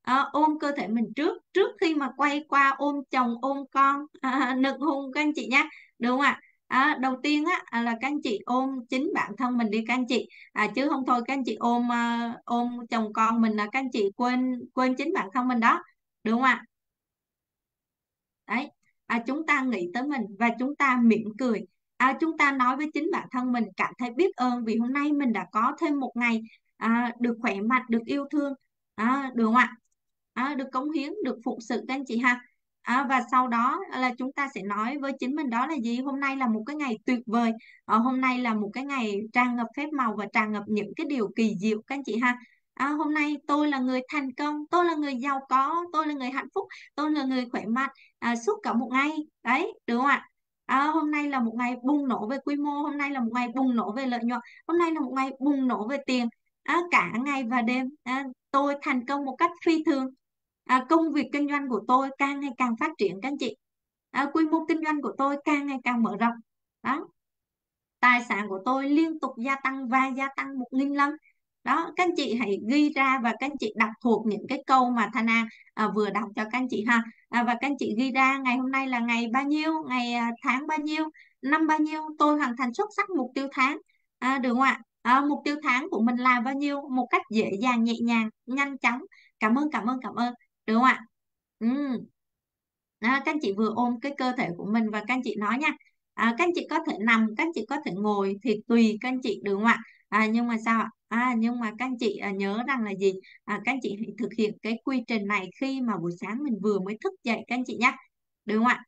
À, ôm cơ thể mình trước trước khi mà quay qua ôm chồng ôm con, à, nựng hôn các anh chị nhé, đúng không ạ? À, đầu tiên á à, là các anh chị ôm chính bản thân mình đi các anh chị, à, chứ không thôi các anh chị ôm à, ôm chồng con mình là các anh chị quên quên chính bản thân mình đó, đúng không ạ? Đấy, à, chúng ta nghĩ tới mình và chúng ta mỉm cười, à, chúng ta nói với chính bản thân mình cảm thấy biết ơn vì hôm nay mình đã có thêm một ngày à, được khỏe mạnh, được yêu thương, à, được không ạ? À, được cống hiến, được phụng sự các anh chị ha. À, và sau đó là chúng ta sẽ nói với chính mình đó là gì? Hôm nay là một cái ngày tuyệt vời, à, hôm nay là một cái ngày tràn ngập phép màu và tràn ngập những cái điều kỳ diệu các anh chị ha. À, hôm nay tôi là người thành công, tôi là người giàu có, tôi là người hạnh phúc, tôi là người khỏe mạnh, à, suốt cả một ngày đấy, đúng không ạ? À, hôm nay là một ngày bùng nổ về quy mô, hôm nay là một ngày bùng nổ về lợi nhuận, hôm nay là một ngày bùng nổ về tiền, à, cả ngày và đêm, à, tôi thành công một cách phi thường, à, công việc kinh doanh của tôi càng ngày càng phát triển các anh chị, à, quy mô kinh doanh của tôi càng ngày càng mở rộng đó, tài sản của tôi liên tục gia tăng và gia tăng một nghìn lần đó. Các anh chị hãy ghi ra và các anh chị đọc thuộc những cái câu mà Thanh An à, vừa đọc cho các anh chị ha, à, và các anh chị ghi ra ngày hôm nay là ngày bao nhiêu, ngày à, tháng bao nhiêu, năm bao nhiêu, tôi hoàn thành xuất sắc mục tiêu tháng, à, được không ạ? À, mục tiêu tháng của mình là bao nhiêu, một cách dễ dàng nhẹ nhàng nhanh chóng, cảm ơn cảm ơn cảm ơn, được không ạ? Ừ. Đó, các anh chị vừa ôm cái cơ thể của mình và các anh chị nói nha, à, các anh chị có thể nằm, các anh chị có thể ngồi thì tùy các anh chị, được không ạ? À, nhưng mà sao ạ? À, nhưng mà các anh chị à, nhớ rằng là gì, à, các anh chị hãy thực hiện cái quy trình này khi mà buổi sáng mình vừa mới thức dậy các anh chị nhé, được không ạ?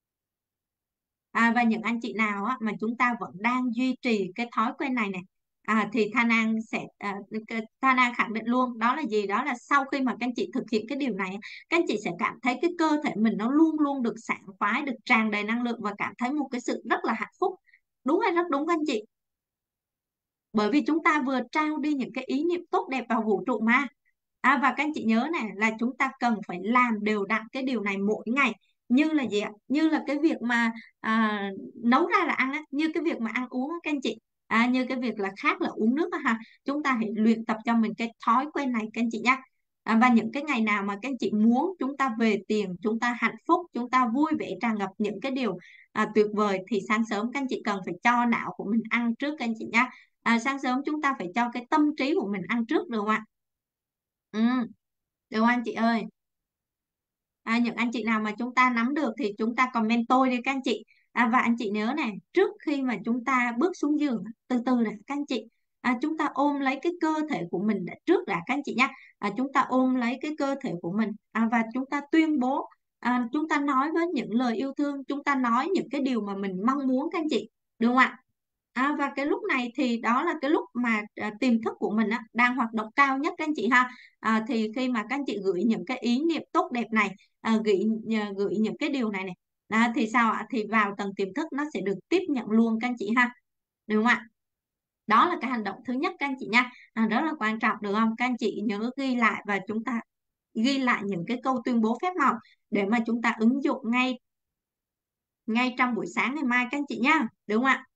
À, và những anh chị nào á, mà chúng ta vẫn đang duy trì cái thói quen này này, à, thì Thanh An sẽ à, cái- Thanh An khẳng định luôn đó là gì, đó là sau khi mà các anh chị thực hiện cái điều này, các anh chị sẽ cảm thấy cái cơ thể mình nó luôn luôn được sảng khoái, được tràn đầy năng lượng và cảm thấy một cái sự rất là hạnh phúc, đúng hay rất đúng các anh chị? Bởi vì chúng ta vừa trao đi những cái ý niệm tốt đẹp vào vũ trụ mà, à, và các anh chị nhớ này là chúng ta cần phải làm đều đặn cái điều này mỗi ngày, như là gì ạ, như là cái việc mà à, nấu ra là ăn á, như cái việc mà ăn uống á các anh chị, à, như cái việc là khác là uống nước á ha, chúng ta hãy luyện tập cho mình cái thói quen này các anh chị nhé. À, và những cái ngày nào mà các anh chị muốn chúng ta về tiền, chúng ta hạnh phúc, chúng ta vui vẻ tràn ngập những cái điều à, tuyệt vời, thì sáng sớm các anh chị cần phải cho não của mình ăn trước các anh chị nhé. À, sáng sớm chúng ta phải cho cái tâm trí của mình ăn trước, được không ạ? Ừ, được không anh chị ơi? À, những anh chị nào mà chúng ta nắm được thì chúng ta comment tôi đi các anh chị. À, và anh chị nhớ này, trước khi mà chúng ta bước xuống giường, từ từ đã các anh chị. À, chúng ta ôm lấy cái cơ thể của mình đã, trước đã các anh chị nhé. À, chúng ta ôm lấy cái cơ thể của mình, à, và chúng ta tuyên bố, à, chúng ta nói với những lời yêu thương, chúng ta nói những cái điều mà mình mong muốn các anh chị, được không ạ? À, và cái lúc này thì đó là cái lúc mà à, tiềm thức của mình á, đang hoạt động cao nhất các anh chị ha. À, thì khi mà các anh chị gửi những cái ý niệm tốt đẹp này, à, gửi nhờ- gửi những cái điều này này, à, thì sao ạ, thì vào tầng tiềm thức nó sẽ được tiếp nhận luôn các anh chị ha, được không ạ? Đó là cái hành động thứ nhất các anh chị nha, à, rất là quan trọng, được không? Các anh chị nhớ ghi lại và chúng ta ghi lại những cái câu tuyên bố phép màu để mà chúng ta ứng dụng ngay ngay trong buổi sáng ngày mai các anh chị nha, được không ạ?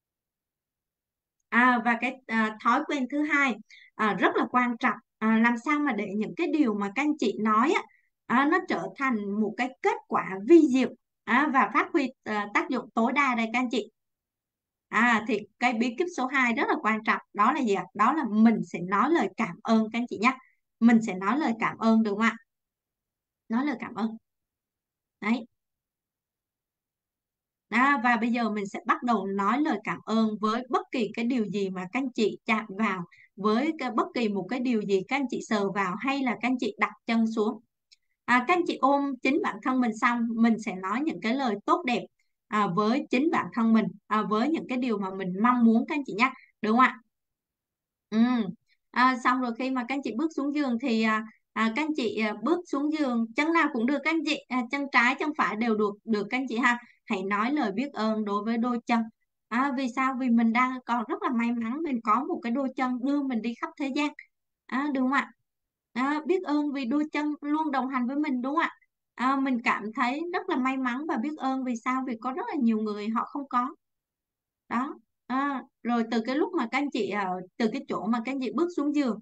À, và cái à, thói quen thứ hai à, rất là quan trọng, à, làm sao mà để những cái điều mà các anh chị nói á, à, nó trở thành một cái kết quả vi diệu, à, và phát huy à, tác dụng tối đa đây các anh chị. À, thì cái bí kíp số hai rất là quan trọng, đó là gì ạ? Đó là mình sẽ nói lời cảm ơn các anh chị nhé. Mình sẽ nói lời cảm ơn, được không ạ? Nói lời cảm ơn. Đấy. À, và bây giờ mình sẽ bắt đầu nói lời cảm ơn với bất kỳ cái điều gì mà các anh chị chạm vào, với cái, bất kỳ một cái điều gì các anh chị sờ vào hay là các anh chị đặt chân xuống. À, các anh chị ôm chính bản thân mình xong, mình sẽ nói những cái lời tốt đẹp à, với chính bản thân mình, à, với những cái điều mà mình mong muốn các anh chị nhé, đúng không ạ? Ừ. À, xong rồi khi mà các anh chị bước xuống giường thì à, à, các anh chị à, bước xuống giường chân nào cũng được các anh chị, à, chân trái chân phải đều được được các anh chị ha. Hãy nói lời biết ơn đối với đôi chân. À, vì sao? Vì mình đang còn rất là may mắn mình có một cái đôi chân đưa mình đi khắp thế gian, à, đúng không ạ? À, biết ơn vì đôi chân luôn đồng hành với mình, đúng không ạ? À, mình cảm thấy rất là may mắn và biết ơn vì sao? Vì có rất là nhiều người họ không có đó. À, rồi từ cái lúc mà các anh chị à, từ cái chỗ mà các anh chị bước xuống giường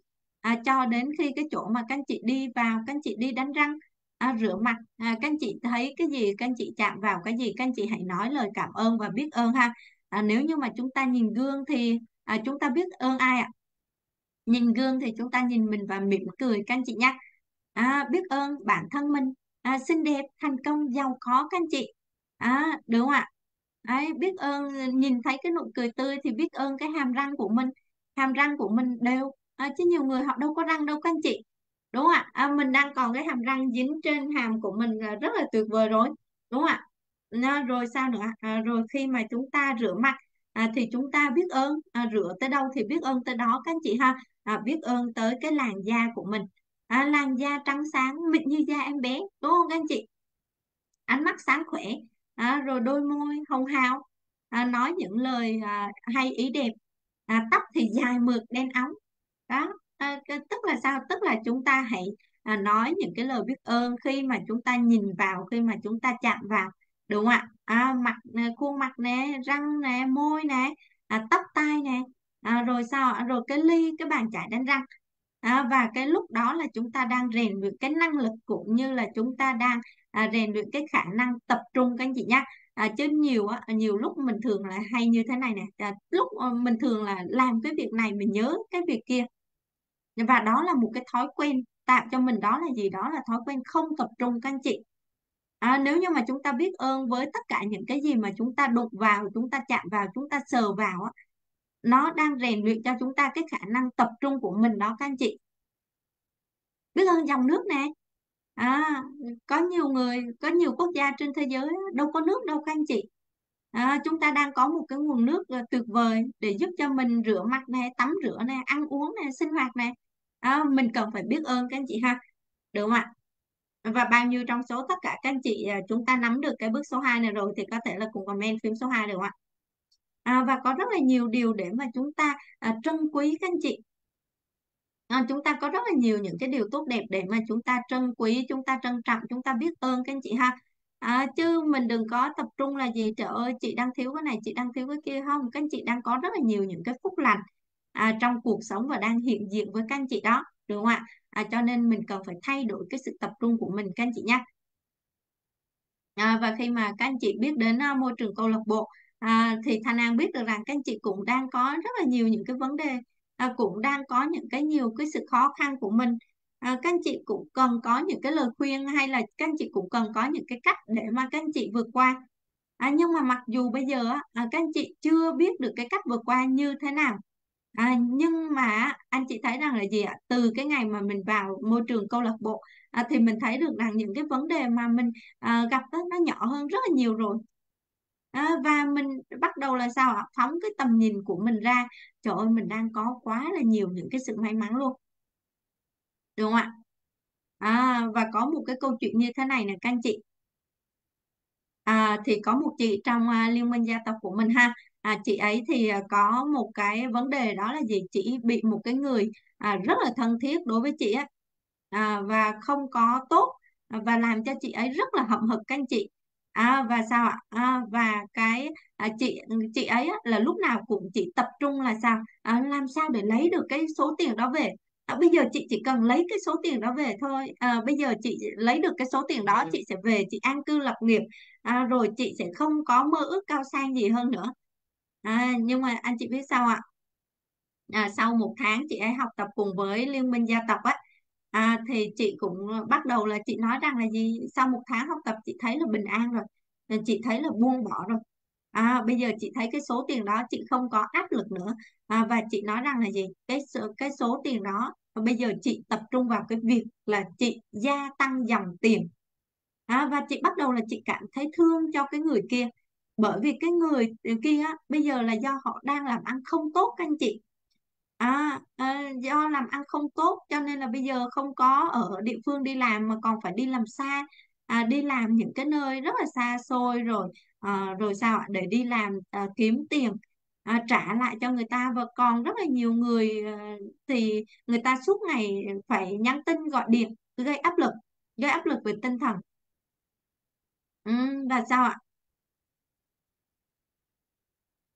à, cho đến khi cái chỗ mà các anh chị đi vào, các anh chị đi đánh răng, à, rửa mặt, à, các anh chị thấy cái gì, các anh chị chạm vào cái gì, các anh chị hãy nói lời cảm ơn và biết ơn ha. À, nếu như mà chúng ta nhìn gương thì à, chúng ta biết ơn ai ạ? Nhìn gương thì chúng ta nhìn mình và mỉm cười các anh chị nhé. À, biết ơn bản thân mình, à, xinh đẹp, thành công, giàu có các anh chị. À, đúng không ạ? Đấy, biết ơn, nhìn thấy cái nụ cười tươi thì biết ơn cái hàm răng của mình, hàm răng của mình đều, à, chứ nhiều người họ đâu có răng đâu các anh chị, đúng không ạ? À, mình đang còn cái hàm răng dính trên hàm của mình là rất là tuyệt vời rồi, đúng không ạ? Nó, rồi sao nữa? À, rồi khi mà chúng ta rửa mặt, à, thì chúng ta biết ơn, à, rửa tới đâu thì biết ơn tới đó các anh chị ha. À, biết ơn tới cái làn da của mình, à, làn da trắng sáng mịn như da em bé, đúng không các anh chị? Ánh mắt sáng khỏe, à, rồi đôi môi hồng hào, à, nói những lời à, hay ý đẹp, à, tóc thì dài mượt đen óng đó. À, cái- tức là sao? Tức là chúng ta hãy à, nói những cái lời biết ơn khi mà chúng ta nhìn vào, khi mà chúng ta chạm vào, đúng không ạ? À, mặt nè, khuôn mặt nè, răng nè, môi nè, à, tóc tai nè, à, rồi sao ạ? Rồi cái ly, cái bàn chải đánh răng. À, và cái lúc đó là chúng ta đang rèn luyện cái năng lực, cũng như là chúng ta đang à, rèn luyện cái khả năng tập trung các anh chị nhé. À, chứ nhiều á, nhiều lúc mình thường là hay như thế này nè, à, lúc ờ, mình thường là làm cái việc này mình nhớ cái việc kia, và đó là một cái thói quen tạo cho mình, đó là gì? Đó là thói quen không tập trung các anh chị. À, nếu như mà chúng ta biết ơn với tất cả những cái gì mà chúng ta đụng vào, chúng ta chạm vào, chúng ta sờ vào á, nó đang rèn luyện cho chúng ta cái khả năng tập trung của mình đó các anh chị. Biết ơn dòng nước nè. À, có nhiều người, có nhiều quốc gia trên thế giới đâu có nước đâu các anh chị. À, chúng ta đang có một cái nguồn nước là tuyệt vời để giúp cho mình rửa mặt nè, tắm rửa nè, ăn uống nè, sinh hoạt nè. À, mình cần phải biết ơn các anh chị ha, được không ạ? Và bao nhiêu trong số tất cả các anh chị à, chúng ta nắm được cái bước số hai này rồi thì có thể là cùng comment phím số hai được không ạ? À, và có rất là nhiều điều để mà chúng ta à, trân quý các anh chị. À, chúng ta có rất là nhiều những cái điều tốt đẹp để mà chúng ta trân quý, chúng ta trân trọng, chúng ta biết ơn các anh chị ha. À, chứ mình đừng có tập trung là gì, trời ơi chị đang thiếu cái này, chị đang thiếu cái kia, không, các anh chị đang có rất là nhiều những cái phúc lành à, trong cuộc sống và đang hiện diện với các anh chị đó, đúng không ạ? À, cho nên mình cần phải thay đổi cái sự tập trung của mình các anh chị nhé. À, và khi mà các anh chị biết đến à, môi trường câu lạc bộ, à, thì Thanh An biết được rằng các anh chị cũng đang có rất là nhiều những cái vấn đề, à, cũng đang có những cái nhiều cái sự khó khăn của mình. À, các anh chị cũng cần có những cái lời khuyên, hay là các anh chị cũng cần có những cái cách để mà các anh chị vượt qua. À, nhưng mà mặc dù bây giờ á, à, các anh chị chưa biết được cái cách vượt qua như thế nào, à, nhưng mà anh chị thấy rằng là gì ạ? Từ cái ngày mà mình vào môi trường câu lạc bộ, à, thì mình thấy được rằng những cái vấn đề mà mình à, gặp đó, nó nhỏ hơn rất là nhiều rồi. À, và mình bắt đầu là sao ạ? Phóng cái tầm nhìn của mình ra, trời ơi mình đang có quá là nhiều những cái sự may mắn luôn, đúng không ạ? À, và có một cái câu chuyện như thế này nè các anh chị. À, thì có một chị trong à, liên minh gia tộc của mình ha. À, chị ấy thì à, có một cái vấn đề, đó là gì? Chị bị một cái người à, rất là thân thiết đối với chị á, à, và không có tốt, à, và làm cho chị ấy rất là hậm hực các anh chị. À, và sao ạ? À, và cái à, chị chị ấy á, là lúc nào cũng chỉ tập trung là sao? À, làm sao để lấy được cái số tiền đó về. À, bây giờ chị chỉ cần lấy cái số tiền đó về thôi. À, bây giờ chị lấy được cái số tiền đó, chị sẽ về chị an cư lập nghiệp, à, rồi chị sẽ không có mơ ước cao sang gì hơn nữa. À, nhưng mà anh chị biết sao ạ? À, sau một tháng chị ấy học tập cùng với Liên minh gia tộc á, à, thì chị cũng bắt đầu là chị nói rằng là gì, sau một tháng học tập chị thấy là bình an rồi. Rồi chị thấy là buông bỏ rồi. À, bây giờ chị thấy cái số tiền đó chị không có áp lực nữa. À, và chị nói rằng là gì, cái số, cái số tiền đó bây giờ chị tập trung vào cái việc là chị gia tăng dòng tiền. À, và chị bắt đầu là chị cảm thấy thương cho cái người kia, bởi vì cái người kia á, bây giờ là do họ đang làm ăn không tốt các anh chị. À, à, do làm ăn không tốt cho nên là bây giờ không có ở địa phương đi làm, mà còn phải đi làm xa, à, đi làm những cái nơi rất là xa xôi rồi, à, rồi sao ạ, để đi làm à, kiếm tiền, à, trả lại cho người ta. Và còn rất là nhiều người à, thì người ta suốt ngày phải nhắn tin gọi điện, gây áp lực, gây áp lực về tinh thần. Ừ, và sao ạ?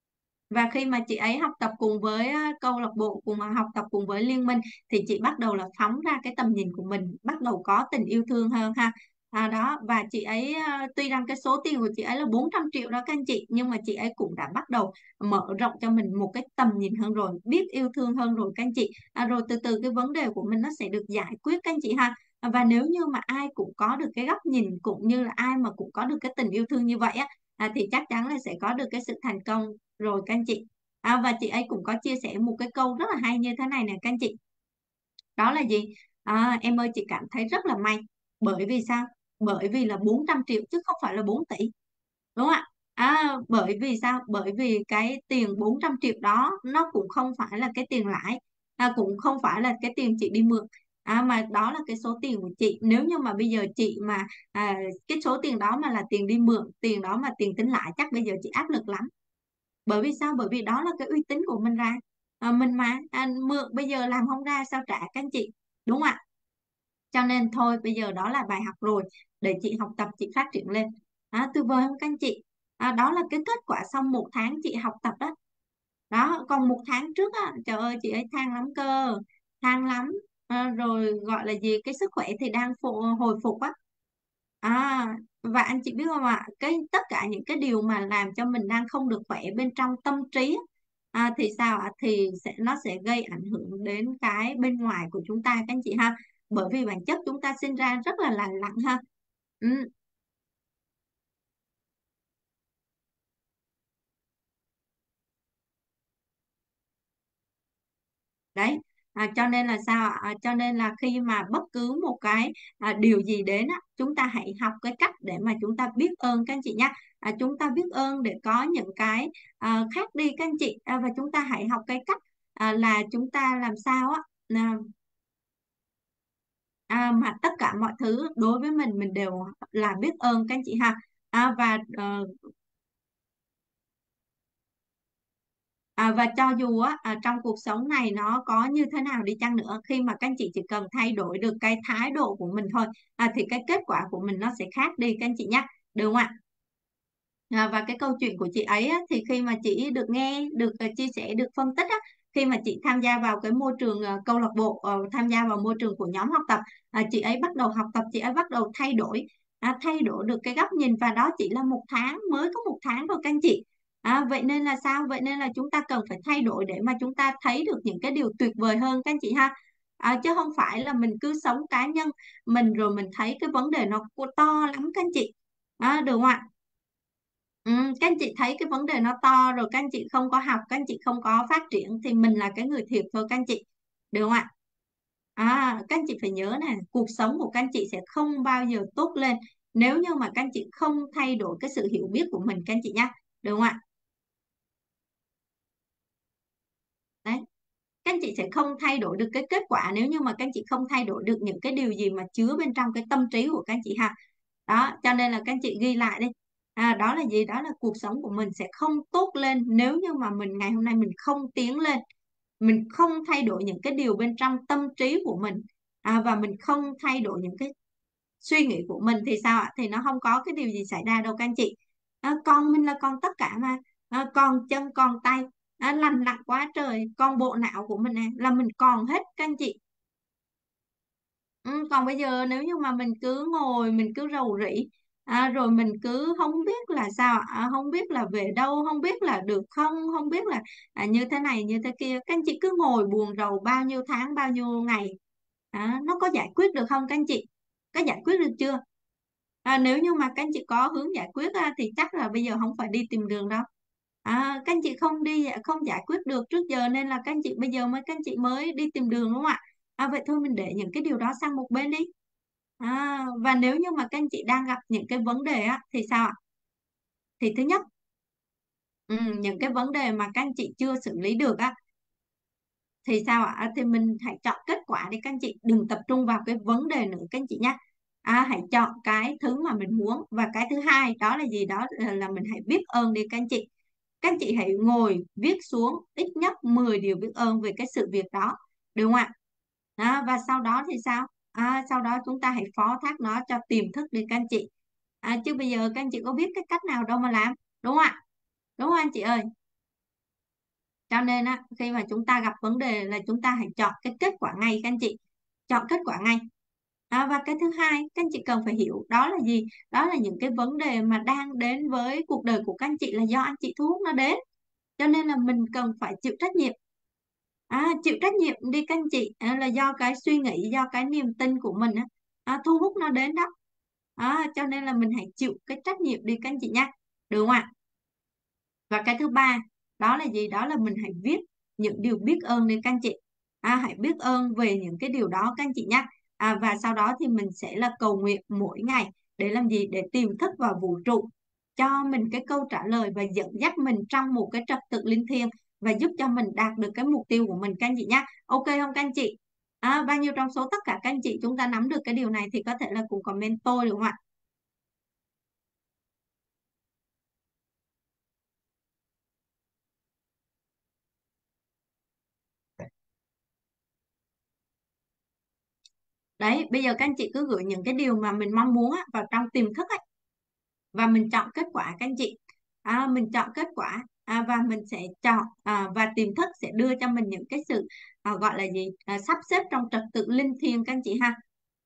Và khi mà chị ấy học tập cùng với á, câu lạc bộ, cùng học tập cùng với liên minh, thì chị bắt đầu là phóng ra cái tầm nhìn của mình, bắt đầu có tình yêu thương hơn ha. À, đó, và chị ấy à, tuy rằng cái số tiền của chị ấy là bốn trăm triệu đó các anh chị, nhưng mà chị ấy cũng đã bắt đầu mở rộng cho mình một cái tầm nhìn hơn rồi, biết yêu thương hơn rồi các anh chị. À, rồi từ từ cái vấn đề của mình nó sẽ được giải quyết các anh chị ha. À, và nếu như mà ai cũng có được cái góc nhìn, cũng như là ai mà cũng có được cái tình yêu thương như vậy á, à, thì chắc chắn là sẽ có được cái sự thành công rồi các anh chị. À, và chị ấy cũng có chia sẻ một cái câu rất là hay như thế này nè các anh chị. Đó là gì? À, em ơi, chị cảm thấy rất là may. Bởi vì sao? Bởi vì là bốn trăm triệu chứ không phải là bốn tỷ, đúng không ạ? À, bởi vì sao? Bởi vì cái tiền bốn trăm triệu đó nó cũng không phải là cái tiền lãi, à, cũng không phải là cái tiền chị đi mượn, à, mà đó là cái số tiền của chị. Nếu như mà bây giờ chị mà à, cái số tiền đó mà là tiền đi mượn, tiền đó mà tiền tính lãi, chắc bây giờ chị áp lực lắm. Bởi vì sao? Bởi vì đó là cái uy tín của mình ra, à, mình mà à, mượn bây giờ làm không ra sao trả các anh chị, đúng không ạ? Cho nên thôi, bây giờ đó là bài học rồi, để chị học tập, chị phát triển lên. À, tuyệt vời không các anh chị? À, đó là cái kết quả sau một tháng chị học tập đó. Đó, còn một tháng trước á, trời ơi chị ấy than lắm cơ, than lắm. À, rồi gọi là gì, cái sức khỏe thì đang phụ, hồi phục á. À, và anh chị biết không ạ, cái tất cả những cái điều mà làm cho mình đang không được khỏe bên trong tâm trí á, à, thì sao ạ, thì sẽ nó sẽ gây ảnh hưởng đến cái bên ngoài của chúng ta các anh chị ha. Bởi vì bản chất chúng ta sinh ra rất là lành lặn ha. Ừ, đấy. À, cho nên là sao ạ? À, cho nên là khi mà bất cứ một cái à, điều gì đến á, chúng ta hãy học cái cách để mà chúng ta biết ơn các anh chị nhé. À, chúng ta biết ơn để có những cái à, khác đi các anh chị. À, và chúng ta hãy học cái cách à, là chúng ta làm sao á, à, à, mà tất cả mọi thứ đối với mình mình đều là biết ơn các anh chị ha. À, và ờ, À, và cho dù á, à, trong cuộc sống này nó có như thế nào đi chăng nữa, khi mà các anh chị chỉ cần thay đổi được cái thái độ của mình thôi, à, thì cái kết quả của mình nó sẽ khác đi các anh chị nhé, được không ạ? À, và cái câu chuyện của chị ấy á, thì khi mà chị được nghe, được ờ, chia sẻ, được phân tích á, khi mà chị tham gia vào cái môi trường ờ, câu lạc bộ, ờ, tham gia vào môi trường của nhóm học tập, à, chị ấy bắt đầu học tập, chị ấy bắt đầu thay đổi, à, thay đổi được cái góc nhìn, và đó chỉ là một tháng, mới có một tháng thôi các anh chị. À, vậy nên là sao? Vậy nên là chúng ta cần phải thay đổi để mà chúng ta thấy được những cái điều tuyệt vời hơn các anh chị ha. À, chứ không phải là mình cứ sống cá nhân mình rồi mình thấy cái vấn đề nó to lắm các anh chị. À, được không ạ? Ừ, các anh chị thấy cái vấn đề nó to rồi, các anh chị không có học, các anh chị không có phát triển, thì mình là cái người thiệt thôi các anh chị, được không ạ? À, các anh chị phải nhớ này, cuộc sống của các anh chị sẽ không bao giờ tốt lên nếu như mà các anh chị không thay đổi cái sự hiểu biết của mình các anh chị nhé, được không ạ? Đấy, các anh chị sẽ không thay đổi được cái kết quả nếu như mà các anh chị không thay đổi được những cái điều gì mà chứa bên trong cái tâm trí của các anh chị ha. Đó, cho nên là các anh chị ghi lại đi. À, đó là gì? Đó là cuộc sống của mình sẽ không tốt lên nếu như mà mình ngày hôm nay mình không tiến lên, mình không thay đổi những cái điều bên trong tâm trí của mình, à, và mình không thay đổi những cái suy nghĩ của mình, thì sao ạ? Thì nó không có cái điều gì xảy ra đâu các anh chị. À, con mình là con tất cả mà, à, còn chân còn tay, à, lành lặn quá trời, còn bộ não của mình này là mình còn hết các anh chị. Ừ, còn bây giờ nếu như mà mình cứ ngồi mình cứ rầu rĩ, à, rồi mình cứ không biết là sao ạ? À, không biết là về đâu, không biết là được không, không biết là à, như thế này như thế kia, các anh chị cứ ngồi buồn rầu bao nhiêu tháng bao nhiêu ngày, à, nó có giải quyết được không các anh chị? Có giải quyết được chưa? À, nếu như mà các anh chị có hướng giải quyết á, thì chắc là bây giờ không phải đi tìm đường đâu. À, các anh chị không đi, không giải quyết được trước giờ nên là các anh chị bây giờ mới, các anh chị mới đi tìm đường, đúng không ạ? À, vậy thôi mình để những cái điều đó sang một bên đi. À, và nếu như mà các anh chị đang gặp những cái vấn đề á thì sao ạ? Thì thứ nhất, ừ, những cái vấn đề mà các anh chị chưa xử lý được á thì sao ạ? À, thì mình hãy chọn kết quả đi các anh chị, đừng tập trung vào cái vấn đề nữa các anh chị nhé. À, hãy chọn cái thứ mà mình muốn, và cái thứ hai đó là gì? Đó là là mình hãy biết ơn đi các anh chị. Các anh chị hãy ngồi viết xuống ít nhất mười điều biết ơn về cái sự việc đó, được không ạ? Đó, và sau đó thì sao? À, sau đó chúng ta hãy phó thác nó cho tiềm thức đi các anh chị. À, chứ bây giờ các anh chị có biết cái cách nào đâu mà làm, đúng không ạ? Đúng không anh chị ơi? Cho nên á, khi mà chúng ta gặp vấn đề là chúng ta hãy chọn cái kết quả ngay các anh chị. Chọn kết quả ngay. À, và cái thứ hai, các anh chị cần phải hiểu đó là gì? Đó là những cái vấn đề mà đang đến với cuộc đời của các anh chị là do anh chị thu hút nó đến. Cho nên là mình cần phải chịu trách nhiệm. À, chịu trách nhiệm đi các anh chị. À, là do cái suy nghĩ, do cái niềm tin của mình á, à, thu hút nó đến đó. À, cho nên là mình hãy chịu cái trách nhiệm đi các anh chị nhé. Được không ạ? Và cái thứ ba, đó là gì? Đó là mình hãy viết những điều biết ơn đến các anh chị. À, hãy biết ơn về những cái điều đó các anh chị nhé. À, và sau đó thì mình sẽ là cầu nguyện mỗi ngày để làm gì? Để tiềm thức vào vũ trụ cho mình cái câu trả lời và dẫn dắt mình trong một cái trật tự linh thiêng và giúp cho mình đạt được cái mục tiêu của mình các anh chị nhé. Ok không các anh chị? À, bao nhiêu trong số tất cả các anh chị chúng ta nắm được cái điều này thì có thể là cùng comment tôi được không ạ? Đấy, bây giờ các anh chị cứ gửi những cái điều mà mình mong muốn á, vào trong tiềm thức ấy, và mình chọn kết quả các anh chị. À, mình chọn kết quả, à, và mình sẽ chọn, à, và tiềm thức sẽ đưa cho mình những cái sự, à, gọi là gì, à, sắp xếp trong trật tự linh thiêng các anh chị ha.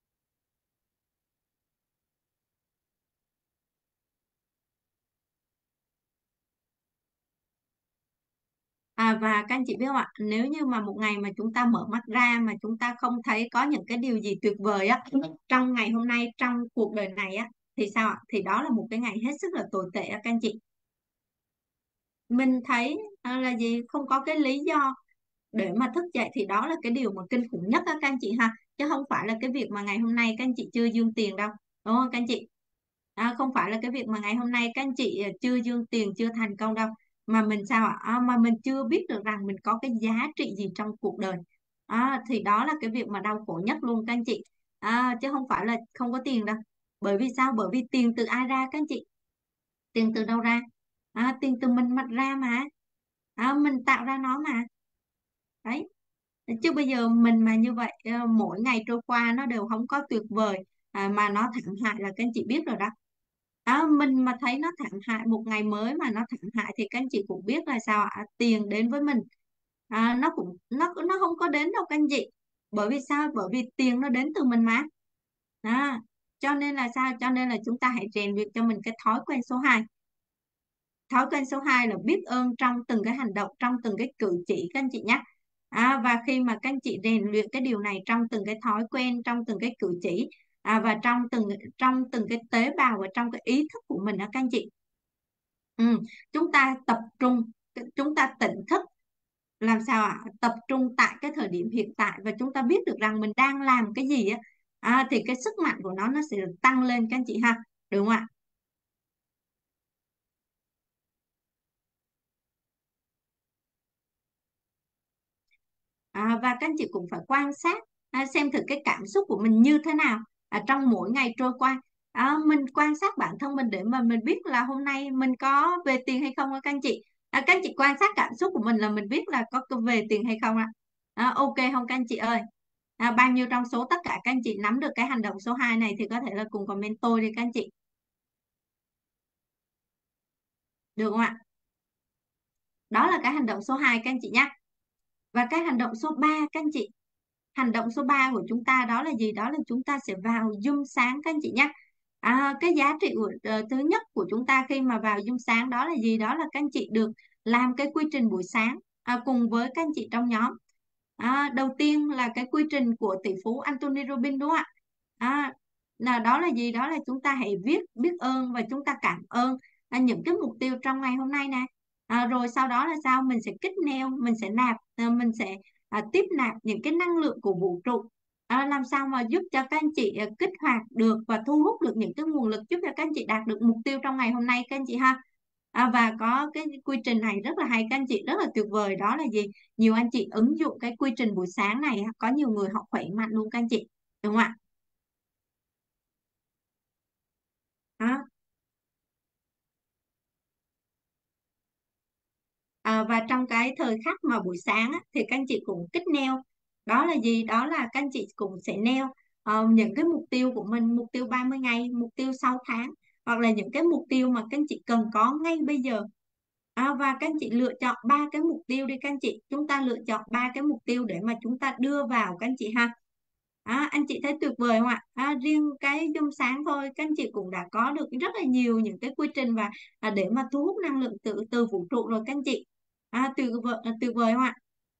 À, và các anh chị biết không ạ, nếu như mà một ngày mà chúng ta mở mắt ra mà chúng ta không thấy có những cái điều gì tuyệt vời á trong ngày hôm nay, trong cuộc đời này á, thì sao ạ? Thì đó là một cái ngày hết sức là tồi tệ á các anh chị. Mình thấy, à, là gì, không có cái lý do để mà thức dậy thì đó là cái điều mà kinh khủng nhất đó các anh chị ha, chứ không phải là cái việc mà ngày hôm nay các anh chị chưa dương tiền đâu, đúng không các anh chị? À, không phải là cái việc mà ngày hôm nay các anh chị à, chưa dương tiền, chưa thành công đâu, mà mình sao ạ? À, mà mình chưa biết được rằng mình có cái giá trị gì trong cuộc đời. À, thì đó là cái việc mà đau khổ nhất luôn các anh chị. À, chứ không phải là không có tiền đâu. Bởi vì sao? Bởi vì tiền từ ai ra các anh chị? Tiền từ đâu ra? À, tiền từ mình mặt ra mà. À, mình tạo ra nó mà. Đấy, chứ bây giờ mình mà như vậy, ờ, mỗi ngày trôi qua nó đều không có tuyệt vời, à, mà nó thảm hại là các anh chị biết rồi đó. Đó, mình mà thấy nó thảm hại, một ngày mới mà nó thảm hại thì các anh chị cũng biết là sao ạ? Tiền đến với mình, à, nó cũng nó nó không có đến đâu các anh chị. Bởi vì sao? Bởi vì tiền nó đến từ mình mà. À, cho nên là sao? Cho nên là chúng ta hãy rèn luyện cho mình cái thói quen số hai. Thói quen số hai là biết ơn trong từng cái hành động, trong từng cái cử chỉ các anh chị nhé. À, và khi mà các anh chị rèn luyện cái điều này trong từng cái thói quen, trong từng cái cử chỉ, à, và trong từng trong từng cái tế bào và trong cái ý thức của mình đó các anh chị. Ừ, chúng ta tập trung, chúng ta tỉnh thức, làm sao ạ? Tập trung tại cái thời điểm hiện tại và chúng ta biết được rằng mình đang làm cái gì á, à, thì cái sức mạnh của nó nó sẽ được tăng lên các anh chị ha, đúng không ạ? À, và các anh chị cũng phải quan sát, à, xem thử cái cảm xúc của mình như thế nào, à, trong mỗi ngày trôi qua. À, mình quan sát bản thân mình để mà mình biết là hôm nay mình có về tiền hay không á các anh chị. À, các anh chị quan sát cảm xúc của mình là mình biết là có có về tiền hay không ạ. À, ok không các anh chị ơi? À, bao nhiêu trong số tất cả các anh chị nắm được cái hành động số hai này thì có thể là cùng comment tôi đi các anh chị, được không ạ? Đó là cái hành động số hai các anh chị nhé. Và cái hành động số ba các anh chị, hành động số ba của chúng ta đó là gì? Đó là chúng ta sẽ vào dung sáng các anh chị nhé. À, cái giá trị của, ờ, thứ nhất của chúng ta khi mà vào dung sáng đó là gì? Đó là các anh chị được làm cái quy trình buổi sáng, à, cùng với các anh chị trong nhóm. À, đầu tiên là cái quy trình của tỷ phú Anthony Robbins đúng không ạ? À, là đó là gì? Đó là chúng ta hãy viết biết ơn và chúng ta cảm ơn, à, những cái mục tiêu trong ngày hôm nay nè. À, rồi sau đó là sao? Mình sẽ kích neo, mình sẽ nạp, à, mình sẽ, à, tiếp nạp những cái năng lượng của vũ trụ, à, làm sao mà giúp cho các anh chị, à, kích hoạt được và thu hút được những cái nguồn lực giúp cho các anh chị đạt được mục tiêu trong ngày hôm nay các anh chị ha. À, và có cái quy trình này rất là hay các anh chị, rất là tuyệt vời, đó là gì? Nhiều anh chị ứng dụng cái quy trình buổi sáng này, có nhiều người họ khỏe mạnh luôn các anh chị, đúng không ạ? Đó. À, và trong cái thời khắc mà buổi sáng á, thì các anh chị cũng kích neo, đó là gì? Đó là các anh chị cũng sẽ neo, ờ, những cái mục tiêu của mình, mục tiêu ba mươi ngày, mục tiêu sáu tháng, hoặc là những cái mục tiêu mà các anh chị cần có ngay bây giờ. À, và các anh chị lựa chọn ba cái mục tiêu đi các anh chị, chúng ta lựa chọn ba cái mục tiêu để mà chúng ta đưa vào các anh chị ha. À, anh chị thấy tuyệt vời không ạ? À, riêng cái dung sáng thôi các anh chị cũng đã có được rất là nhiều những cái quy trình và à, để mà thu hút năng lượng từ từ vũ trụ rồi các anh chị. À, tuyệt vời, à, tuyệt vời không ạ?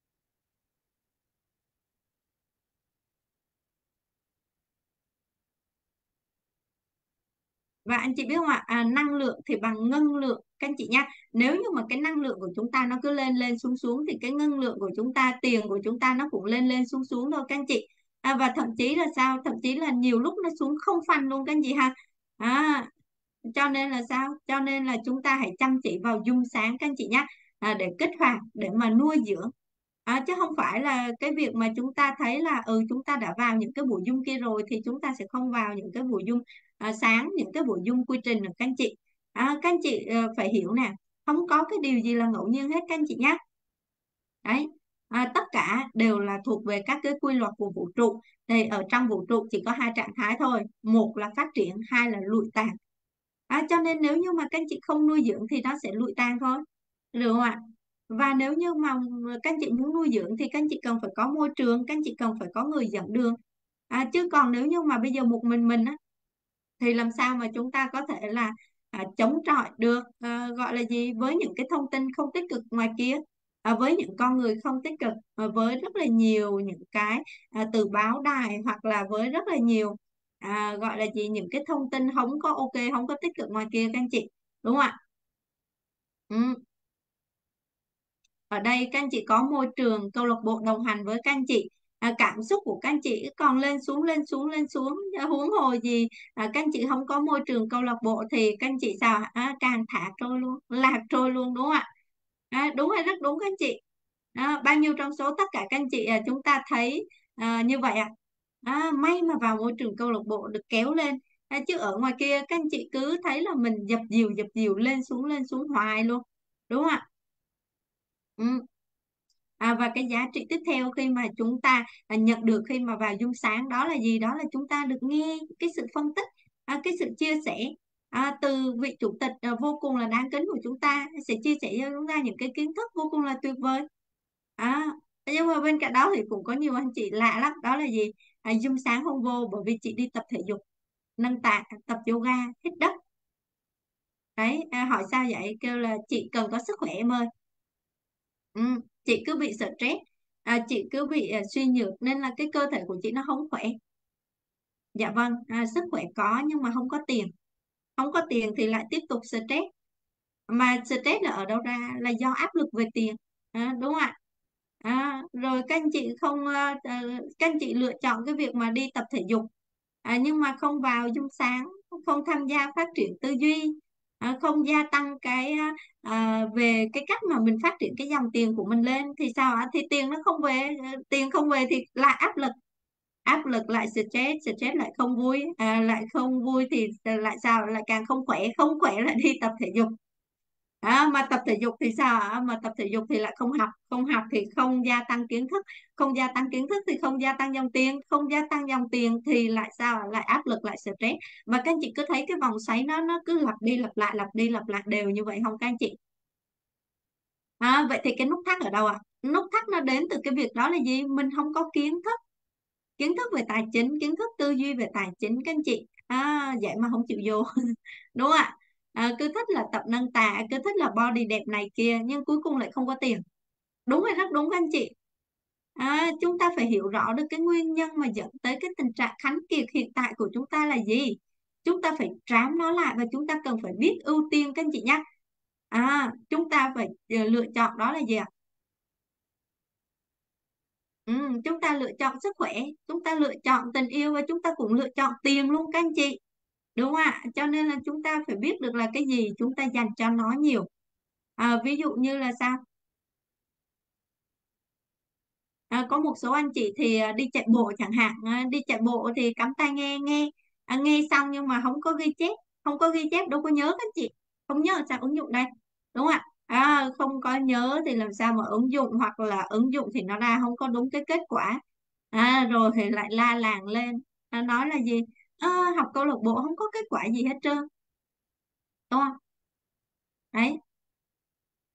Và anh chị biết không ạ, à, năng lượng thì bằng ngân lượng các anh chị nhá. Nếu như mà cái năng lượng của chúng ta nó cứ lên lên xuống xuống thì cái ngân lượng của chúng ta, tiền của chúng ta nó cũng lên lên xuống xuống thôi các anh chị. À, và thậm chí là sao, thậm chí là nhiều lúc nó xuống không phanh luôn các anh chị ha. À, cho nên là sao, cho nên là chúng ta hãy chăm chỉ vào dung sáng các anh chị nhé, à, để kích hoạt, để mà nuôi dưỡng. À, chứ không phải là cái việc mà chúng ta thấy là ừ chúng ta đã vào những cái buổi dung kia rồi thì chúng ta sẽ không vào những cái buổi dung à, sáng, những cái buổi dung quy trình nữa các anh chị. À, các anh chị ờ, phải hiểu nè, không có cái điều gì là ngẫu nhiên hết các anh chị nhé. Đấy, à, tất cả đều là thuộc về các cái quy luật của vũ trụ. Thì ở trong vũ trụ chỉ có hai trạng thái thôi, một là phát triển, hai là lụi tàn. À, cho nên nếu như mà các anh chị không nuôi dưỡng thì nó sẽ lụi tàn thôi, được không ạ? Và nếu như mà các anh chị muốn nuôi dưỡng thì các anh chị cần phải có môi trường, các anh chị cần phải có người dẫn đường. À, chứ còn nếu như mà bây giờ một mình mình á thì làm sao mà chúng ta có thể là à, chống chọi được, à, gọi là gì, với những cái thông tin không tích cực ngoài kia, à, với những con người không tích cực, à, với rất là nhiều những cái à, từ báo đài, hoặc là với rất là nhiều à, gọi là gì, những cái thông tin không có ok, không có tích cực ngoài kia các anh chị, đúng không ạ? Ừ. Ở đây các anh chị có môi trường câu lạc bộ đồng hành với các anh chị, à, cảm xúc của các anh chị còn lên xuống lên xuống lên xuống, à, huống hồ gì à, các anh chị không có môi trường câu lạc bộ thì các anh chị sao ạ? À, càng thả trôi luôn, lạc trôi luôn, đúng không ạ? À, đúng hay rất đúng các anh chị. À, bao nhiêu trong số tất cả các anh chị à, chúng ta thấy à, như vậy ạ. À, may mà vào môi trường câu lạc bộ được kéo lên, à, chứ ở ngoài kia các anh chị cứ thấy là mình dập dìu dập dìu lên xuống lên xuống hoài luôn, đúng không ạ? Ừ. À, và cái giá trị tiếp theo khi mà chúng ta à, nhận được khi mà vào dung sáng đó là gì? Đó là chúng ta được nghe cái sự phân tích, à, cái sự chia sẻ à, từ vị chủ tịch à, vô cùng là đáng kính của chúng ta, sẽ chia sẻ cho chúng ta những cái kiến thức vô cùng là tuyệt vời. À, nhưng mà bên cạnh đó thì cũng có nhiều anh chị lạ lắm, đó là gì? À, dung sáng không vô bởi vì chị đi tập thể dục, nâng tạ, tập yoga, hít đất. Đấy, à, hỏi sao vậy? Kêu là chị cần có sức khỏe em ơi. Ừ, chị cứ bị stress, à, chị cứ bị à, suy nhược nên là cái cơ thể của chị nó không khỏe. Dạ vâng, à, sức khỏe có nhưng mà không có tiền, không có tiền thì lại tiếp tục stress, mà stress là ở đâu ra, là do áp lực về tiền, à, đúng không ạ? À, rồi các anh chị không à, à, các anh chị lựa chọn cái việc mà đi tập thể dục, à, nhưng mà không vào dung sáng, không tham gia phát triển tư duy, à, không gia tăng cái à, về cái cách mà mình phát triển cái dòng tiền của mình lên thì sao ạ? Thì tiền nó không về, à, tiền không về thì lại áp lực, áp lực lại stress, stress lại không vui, à, lại không vui thì lại sao, lại càng không khỏe, không khỏe lại đi tập thể dục. À, mà tập thể dục thì sao ạ? Mà tập thể dục thì lại không học, không học thì không gia tăng kiến thức, không gia tăng kiến thức thì không gia tăng dòng tiền, không gia tăng dòng tiền thì lại sao ạ? Lại áp lực, lại stress. Và các anh chị cứ thấy cái vòng xoáy nó nó cứ lặp đi lặp lại, lặp đi lặp lại đều như vậy không các anh chị? À, vậy thì cái nút thắt ở đâu ạ? Nút thắt nó đến từ cái việc đó là gì? Mình không có kiến thức, kiến thức về tài chính, kiến thức tư duy về tài chính các anh chị. À, vậy mà không chịu vô. Đúng không ạ? À, cứ thích là tập nâng tạ, cứ thích là body đẹp này kia nhưng cuối cùng lại không có tiền. Đúng hay rất đúng các anh chị? À, chúng ta phải hiểu rõ được cái nguyên nhân mà dẫn tới cái tình trạng khánh kiệt hiện tại của chúng ta là gì. Chúng ta phải trám nó lại và chúng ta cần phải biết ưu tiên các anh chị nhé. À, chúng ta phải ờ, lựa chọn đó là gì ạ? Ừ, chúng ta lựa chọn sức khỏe, chúng ta lựa chọn tình yêu và chúng ta cũng lựa chọn tiền luôn các anh chị. Đúng không ạ? Cho nên là chúng ta phải biết được là cái gì chúng ta dành cho nó nhiều. À, ví dụ như là sao? À, có một số anh chị thì à, đi chạy bộ chẳng hạn, à, đi chạy bộ thì cắm tai nghe nghe, à, nghe xong nhưng mà không có ghi chép, không có ghi chép đâu có nhớ các chị, không nhớ sao ứng dụng đây, đúng không ạ? À, không có nhớ thì làm sao mà ứng dụng, hoặc là ứng dụng thì nó ra không có đúng cái kết quả, à, rồi thì lại la làng lên, à, nói là gì? À, học câu lạc bộ không có kết quả gì hết trơn, đúng không? Đấy,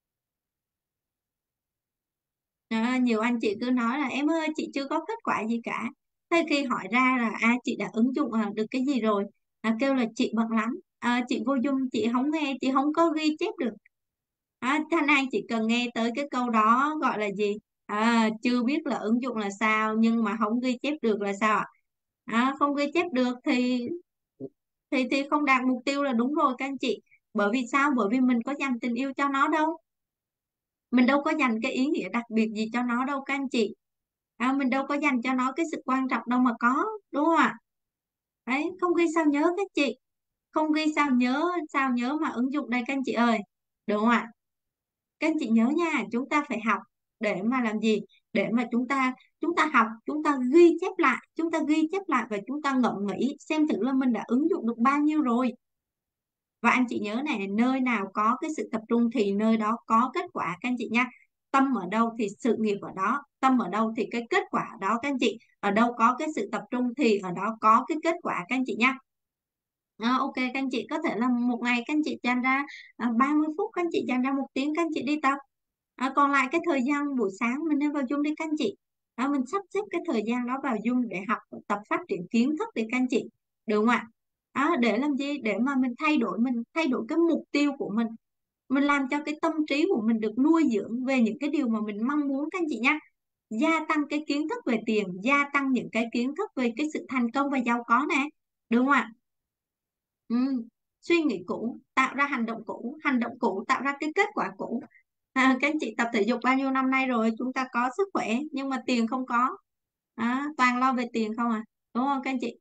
À, nhiều anh chị cứ nói là em ơi chị chưa có kết quả gì cả. Thế khi hỏi ra là à chị đã ứng dụng à, được cái gì rồi, à, kêu là chị bận lắm, à, chị vô Zoom chị không nghe, chị không có ghi chép được. À, Thanh An chỉ cần nghe tới cái câu đó gọi là gì? À, chưa biết là ứng dụng là sao nhưng mà không ghi chép được là sao ạ? À, không ghi chép được thì thì thì không đạt mục tiêu là đúng rồi các anh chị. Bởi vì sao? Bởi vì mình có dành tình yêu cho nó đâu, mình đâu có dành cái ý nghĩa đặc biệt gì cho nó đâu các anh chị. À, mình đâu có dành cho nó cái sự quan trọng đâu mà có, đúng không ạ? Đấy, không ghi sao nhớ các chị, không ghi sao nhớ, sao nhớ mà ứng dụng đây các anh chị ơi, đúng không ạ? Các anh chị nhớ nha, chúng ta phải học để mà làm gì? Để mà chúng ta chúng ta học, chúng ta ghi chép lại, chúng ta ghi chép lại và chúng ta ngẫm nghĩ xem thử là mình đã ứng dụng được bao nhiêu rồi. Và anh chị nhớ này, nơi nào có cái sự tập trung thì nơi đó có kết quả các anh chị nha. Tâm ở đâu thì sự nghiệp ở đó, tâm ở đâu thì cái kết quả ở đó các anh chị. Ở đâu có cái sự tập trung thì ở đó có cái kết quả các anh chị nha. À, ok các anh chị có thể là một ngày các anh chị dành ra à, ba mươi phút, các anh chị dành ra một tiếng các anh chị đi tập. À, còn lại cái thời gian buổi sáng mình nên vào Zoom đi các anh chị. À, mình sắp xếp cái thời gian đó vào Zoom để học, tập phát triển kiến thức để các anh chị, được không ạ? À, để làm gì? Để mà mình thay đổi, mình thay đổi cái mục tiêu của mình mình làm cho cái tâm trí của mình được nuôi dưỡng về những cái điều mà mình mong muốn các anh chị nhé. Gia tăng cái kiến thức về tiền, gia tăng những cái kiến thức về cái sự thành công và giàu có nè, đúng không ạ? Ừ. Suy nghĩ cũ tạo ra hành động cũ, hành động cũ tạo ra cái kết quả cũ. À, các anh chị tập thể dục bao nhiêu năm nay rồi, chúng ta có sức khỏe nhưng mà tiền không có, à, toàn lo về tiền không à, đúng không các anh chị?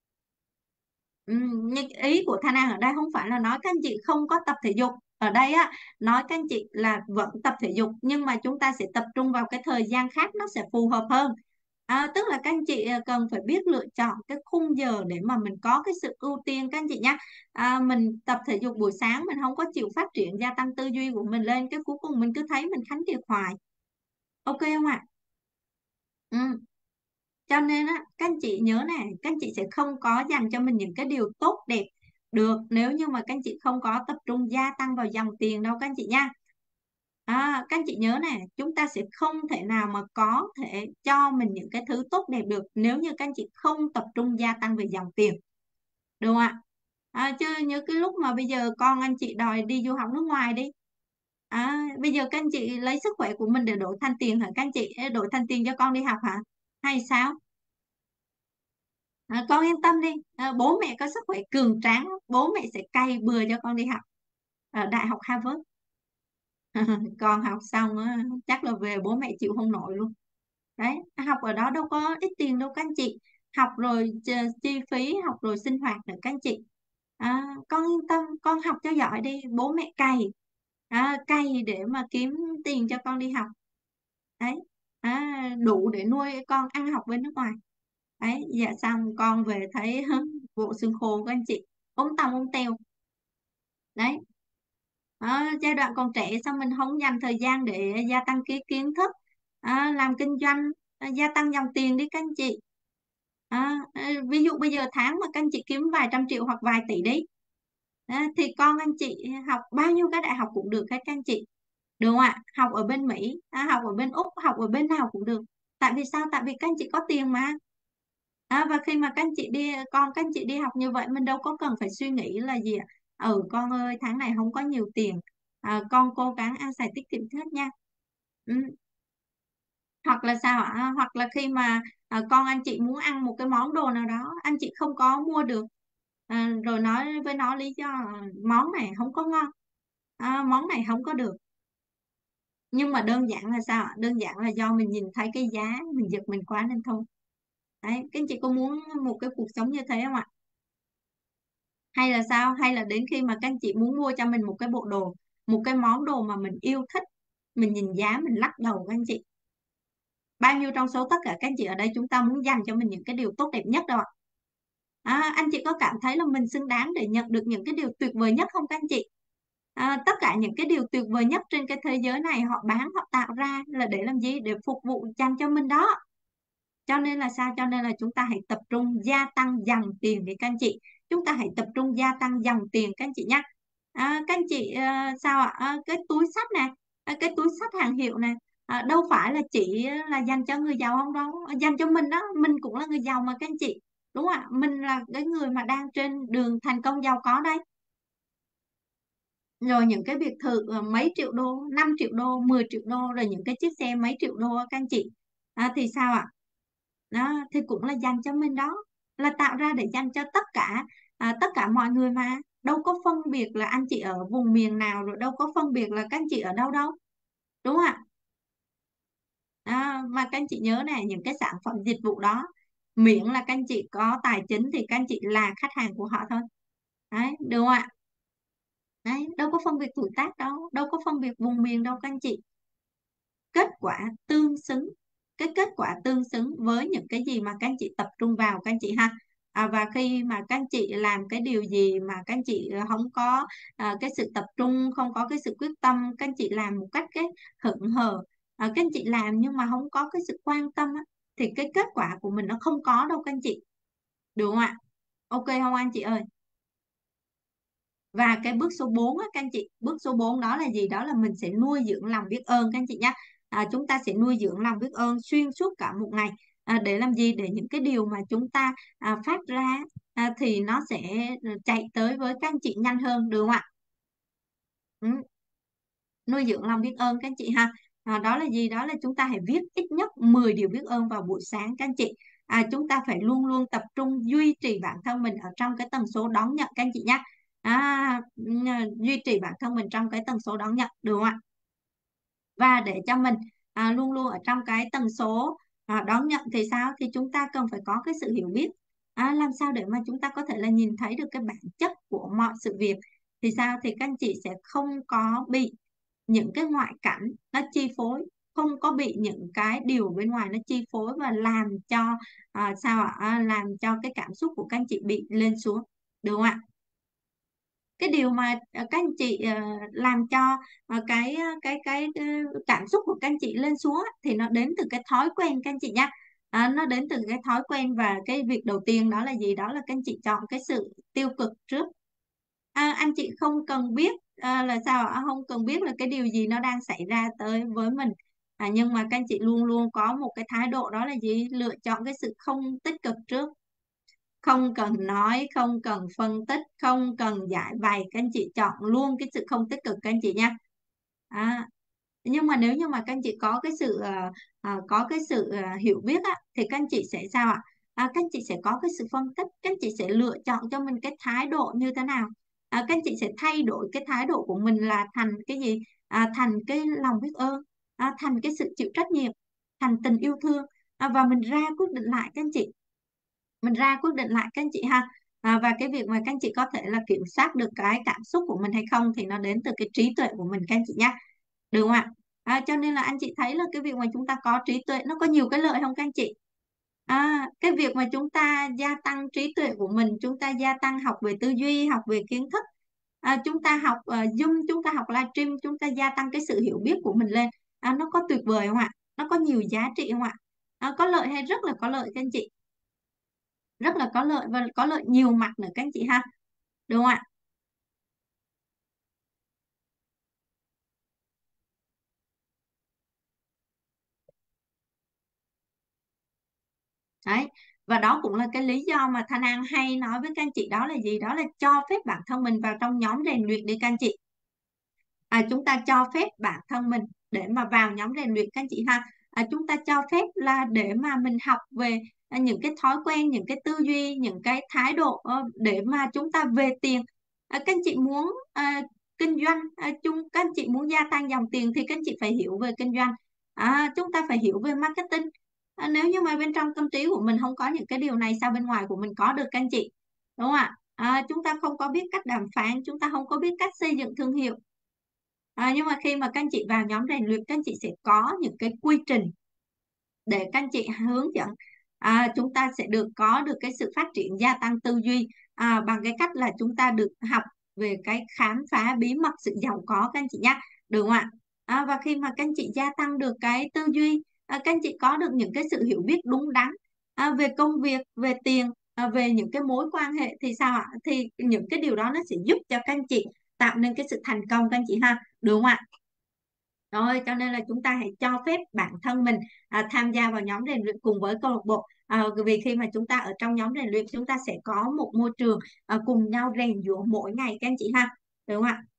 Ừ, nhưng ý của Thanh An ở đây không phải là nói các anh chị không có tập thể dục, ở đây á nói các anh chị là vẫn tập thể dục nhưng mà chúng ta sẽ tập trung vào cái thời gian khác nó sẽ phù hợp hơn. À, tức là các anh chị à, cần phải biết lựa chọn cái khung giờ để mà mình có cái sự ưu tiên các anh chị nhé. À, mình tập thể dục buổi sáng mình không có chịu phát triển gia tăng tư duy của mình lên, cái cuối cùng mình cứ thấy mình khánh kiệt hoài, ok không ạ? Ừ. Cho nên á, các anh chị nhớ này, các anh chị sẽ không có dành cho mình những cái điều tốt đẹp được nếu như mà các anh chị không có tập trung gia tăng vào dòng tiền đâu các anh chị nha. À, các anh chị nhớ này, chúng ta sẽ không thể nào mà có thể cho mình những cái thứ tốt đẹp được nếu như các anh chị không tập trung gia tăng về dòng tiền, được không ạ? À, chứ như cái lúc mà bây giờ con anh chị đòi đi du học nước ngoài đi, à, bây giờ các anh chị lấy sức khỏe của mình để đổi thành tiền hả các anh chị? Ê, đổi thành tiền cho con đi học hả? Hay sao? À, con yên tâm đi, à, bố mẹ có sức khỏe cường tráng, bố mẹ sẽ cày bừa cho con đi học ở Đại học Harvard. Con học xong á, chắc là về bố mẹ chịu không nổi luôn. Đấy, học ở đó đâu có ít tiền đâu các anh chị, học rồi ch- chi phí, học rồi sinh hoạt nữa các anh chị. À, con yên tâm, con học cho giỏi đi, bố mẹ cày, à, cày để mà kiếm tiền cho con đi học. Đấy, à, đủ để nuôi con ăn học bên nước ngoài. Đấy, dạ xong con về thấy bộ xương khô của anh chị, ống tông ống teo. Đấy, đó, giai đoạn còn trẻ xong mình không dành thời gian để gia tăng cái kiến thức, à, làm kinh doanh, à, gia tăng dòng tiền đi các anh chị. À, à, ví dụ bây giờ tháng mà các anh chị kiếm vài trăm triệu hoặc vài tỷ đi, à, thì con anh chị học bao nhiêu cái đại học cũng được các anh chị, được không ạ? Học ở bên Mỹ, à, học ở bên Úc, học ở bên nào cũng được. Tại vì sao? Tại vì các anh chị có tiền mà. À, và khi mà các anh chị đi, con các anh chị đi học như vậy mình đâu có cần phải suy nghĩ là gì ạ. Ừ con ơi tháng này không có nhiều tiền, à, con cố gắng ăn xài tiết kiệm hết nha. Ừ. Hoặc là sao ạ? À, hoặc là khi mà à, con anh chị muốn ăn một cái món đồ nào đó anh chị không có mua được, à, rồi nói với nó lý do là món này không có ngon, à, món này không có được, nhưng mà đơn giản là sao ạ? Đơn giản là do mình nhìn thấy cái giá mình giật mình quá nên thôi. Đấy, các anh chị có muốn một cái cuộc sống như thế không ạ? Hay là sao? Hay là đến khi mà các anh chị muốn mua cho mình một cái bộ đồ, một cái món đồ mà mình yêu thích, mình nhìn giá mình lắc đầu các anh chị. Bao nhiêu trong số tất cả các anh chị ở đây chúng ta muốn dành cho mình những cái điều tốt đẹp nhất đâu ạ? À, anh chị có cảm thấy là mình xứng đáng để nhận được những cái điều tuyệt vời nhất không các anh chị? À, tất cả những cái điều tuyệt vời nhất trên cái thế giới này họ bán, họ tạo ra là để làm gì? Để phục vụ dành cho mình đó. Cho nên là sao? Cho nên là chúng ta hãy tập trung gia tăng dòng tiền để các anh chị, chúng ta hãy tập trung gia tăng dòng tiền các anh chị nhé. À, các anh chị ờ, sao ạ? À, cái túi xách này, à, cái túi xách hàng hiệu này, À, đâu phải là chỉ là dành cho người giàu không đâu, dành cho mình đó, mình cũng là người giàu mà các anh chị, đúng không ạ? Mình là cái người mà đang trên đường thành công giàu có đây. Rồi những cái biệt thự ờ, mấy triệu đô, năm triệu đô, mười triệu đô, rồi những cái chiếc xe mấy triệu đô các anh chị, à, thì sao ạ? Đó thì cũng là dành cho mình đó, là tạo ra để dành cho tất cả, à, tất cả mọi người mà, đâu có phân biệt là anh chị ở vùng miền nào, rồi đâu có phân biệt là các anh chị ở đâu đâu, đúng không ạ? À, mà các anh chị nhớ này, những cái sản phẩm dịch vụ đó, miễn là các anh chị có tài chính thì các anh chị là khách hàng của họ thôi, đấy, đúng không ạ? Đấy, đâu có phân biệt tuổi tác đâu, đâu có phân biệt vùng miền đâu các anh chị. Kết quả tương xứng, cái kết quả tương xứng với những cái gì mà các anh chị tập trung vào các anh chị ha. À, và khi mà các anh chị làm cái điều gì mà các anh chị không có à, cái sự tập trung, không có cái sự quyết tâm, các anh chị làm một cách cái hững hờ, à, các anh chị làm nhưng mà không có cái sự quan tâm á, thì cái kết quả của mình nó không có đâu các anh chị, đúng không ạ? Ok không anh chị ơi? Và cái bước số bốn á, các anh chị, bước số bốn đó là gì? Đó là mình sẽ nuôi dưỡng lòng biết ơn các anh chị nhé. À, chúng ta sẽ nuôi dưỡng lòng biết ơn xuyên suốt cả một ngày. À, để làm gì? Để những cái điều mà chúng ta à, phát ra à, thì nó sẽ chạy tới với các anh chị nhanh hơn, được không ạ? Ừ, nuôi dưỡng lòng biết ơn các anh chị ha. À, đó là gì? Đó là chúng ta hãy viết ít nhất mười điều biết ơn vào buổi sáng các anh chị. À, chúng ta phải luôn luôn tập trung duy trì bản thân mình ở trong cái tần số đón nhận các anh chị nhé. À, duy trì bản thân mình trong cái tần số đón nhận, được không ạ? Và để cho mình à, luôn luôn ở trong cái tần số à, đón nhận thì sao? Thì chúng ta cần phải có cái sự hiểu biết. À, làm sao để mà chúng ta có thể là nhìn thấy được cái bản chất của mọi sự việc, thì sao? Thì các anh chị sẽ không có bị những cái ngoại cảnh nó chi phối, không có bị những cái điều bên ngoài nó chi phối và làm cho à, sao ạ? À, làm cho cái cảm xúc của các anh chị bị lên xuống, được không ạ? Cái điều mà ờ, các anh chị ờ, làm cho ờ, cái ờ, cái cái ờ, cảm xúc của các anh chị lên xuống á, thì nó đến từ cái thói quen các anh chị nhé. À, nó đến từ cái thói quen, và cái việc đầu tiên đó là gì? Đó là các anh chị chọn cái sự tiêu cực trước. À, anh chị không cần biết à, là sao ạ? Không cần biết là cái điều gì nó đang xảy ra tới với mình, à, nhưng mà các anh chị luôn luôn có một cái thái độ đó là gì? Lựa chọn cái sự không tích cực trước. Không cần nói, không cần phân tích, không cần giải bày, các anh chị chọn luôn cái sự không tích cực các anh chị nha. À, nhưng mà nếu như mà các anh chị có cái sự ờ, ờ, có cái sự ờ, hiểu biết á, thì các anh chị sẽ sao ạ? À, các anh chị sẽ có cái sự phân tích, các anh chị sẽ lựa chọn cho mình cái thái độ như thế nào. À, các anh chị sẽ thay đổi cái thái độ của mình là thành cái gì? À, thành cái lòng biết ơn, à, thành cái sự chịu trách nhiệm, thành tình yêu thương, à, và mình ra quyết định lại các anh chị, mình ra quyết định lại các anh chị ha. À, và cái việc mà các anh chị có thể là kiểm soát được cái cảm xúc của mình hay không thì nó đến từ cái trí tuệ của mình các anh chị nhé, được không ạ? À, cho nên là anh chị thấy là cái việc mà chúng ta có trí tuệ nó có nhiều cái lợi không các anh chị? À, cái việc mà chúng ta gia tăng trí tuệ của mình, chúng ta gia tăng học về tư duy, học về kiến thức, à, chúng ta học uh, Zoom, chúng ta học livestream, chúng ta gia tăng cái sự hiểu biết của mình lên, à, nó có tuyệt vời không ạ? Nó có nhiều giá trị không ạ? À, có lợi hay rất là có lợi các anh chị? Rất là có lợi, và có lợi nhiều mặt nữa các anh chị ha, đúng không ạ? Đấy, và đó cũng là cái lý do mà Thanh An hay nói với các anh chị, đó là gì? Đó là cho phép bản thân mình vào trong nhóm rèn luyện đi các anh chị. À, chúng ta cho phép bản thân mình để mà vào nhóm rèn luyện các anh chị ha. À, chúng ta cho phép là để mà mình học về à, những cái thói quen, những cái tư duy, những cái thái độ ờ, để mà chúng ta về tiền. À, các anh chị muốn à, kinh doanh, à, chúng các anh chị muốn gia tăng dòng tiền thì các anh chị phải hiểu về kinh doanh. À, chúng ta phải hiểu về marketing. À, nếu như mà bên trong tâm trí của mình không có những cái điều này, sao bên ngoài của mình có được các anh chị, đúng không ạ? À, chúng ta không có biết cách đàm phán, chúng ta không có biết cách xây dựng thương hiệu. À, nhưng mà khi mà các anh chị vào nhóm rèn luyện, các anh chị sẽ có những cái quy trình để các anh chị hướng dẫn, à, chúng ta sẽ được có được cái sự phát triển gia tăng tư duy, à, bằng cái cách là chúng ta được học về cái khám phá bí mật sự giàu có các anh chị nhé, được không ạ? À, và khi mà các anh chị gia tăng được cái tư duy, à, các anh chị có được những cái sự hiểu biết đúng đắn à, về công việc, về tiền, à, về những cái mối quan hệ thì sao ạ? Thì những cái điều đó nó sẽ giúp cho các anh chị tạo nên cái sự thành công các anh chị ha, được không ạ? Rồi, cho nên là chúng ta hãy cho phép bản thân mình à, tham gia vào nhóm rèn luyện cùng với câu lạc bộ. À, vì khi mà chúng ta ở trong nhóm rèn luyện, chúng ta sẽ có một môi trường à, cùng nhau rèn giũa mỗi ngày các anh chị ha. Đúng không ạ?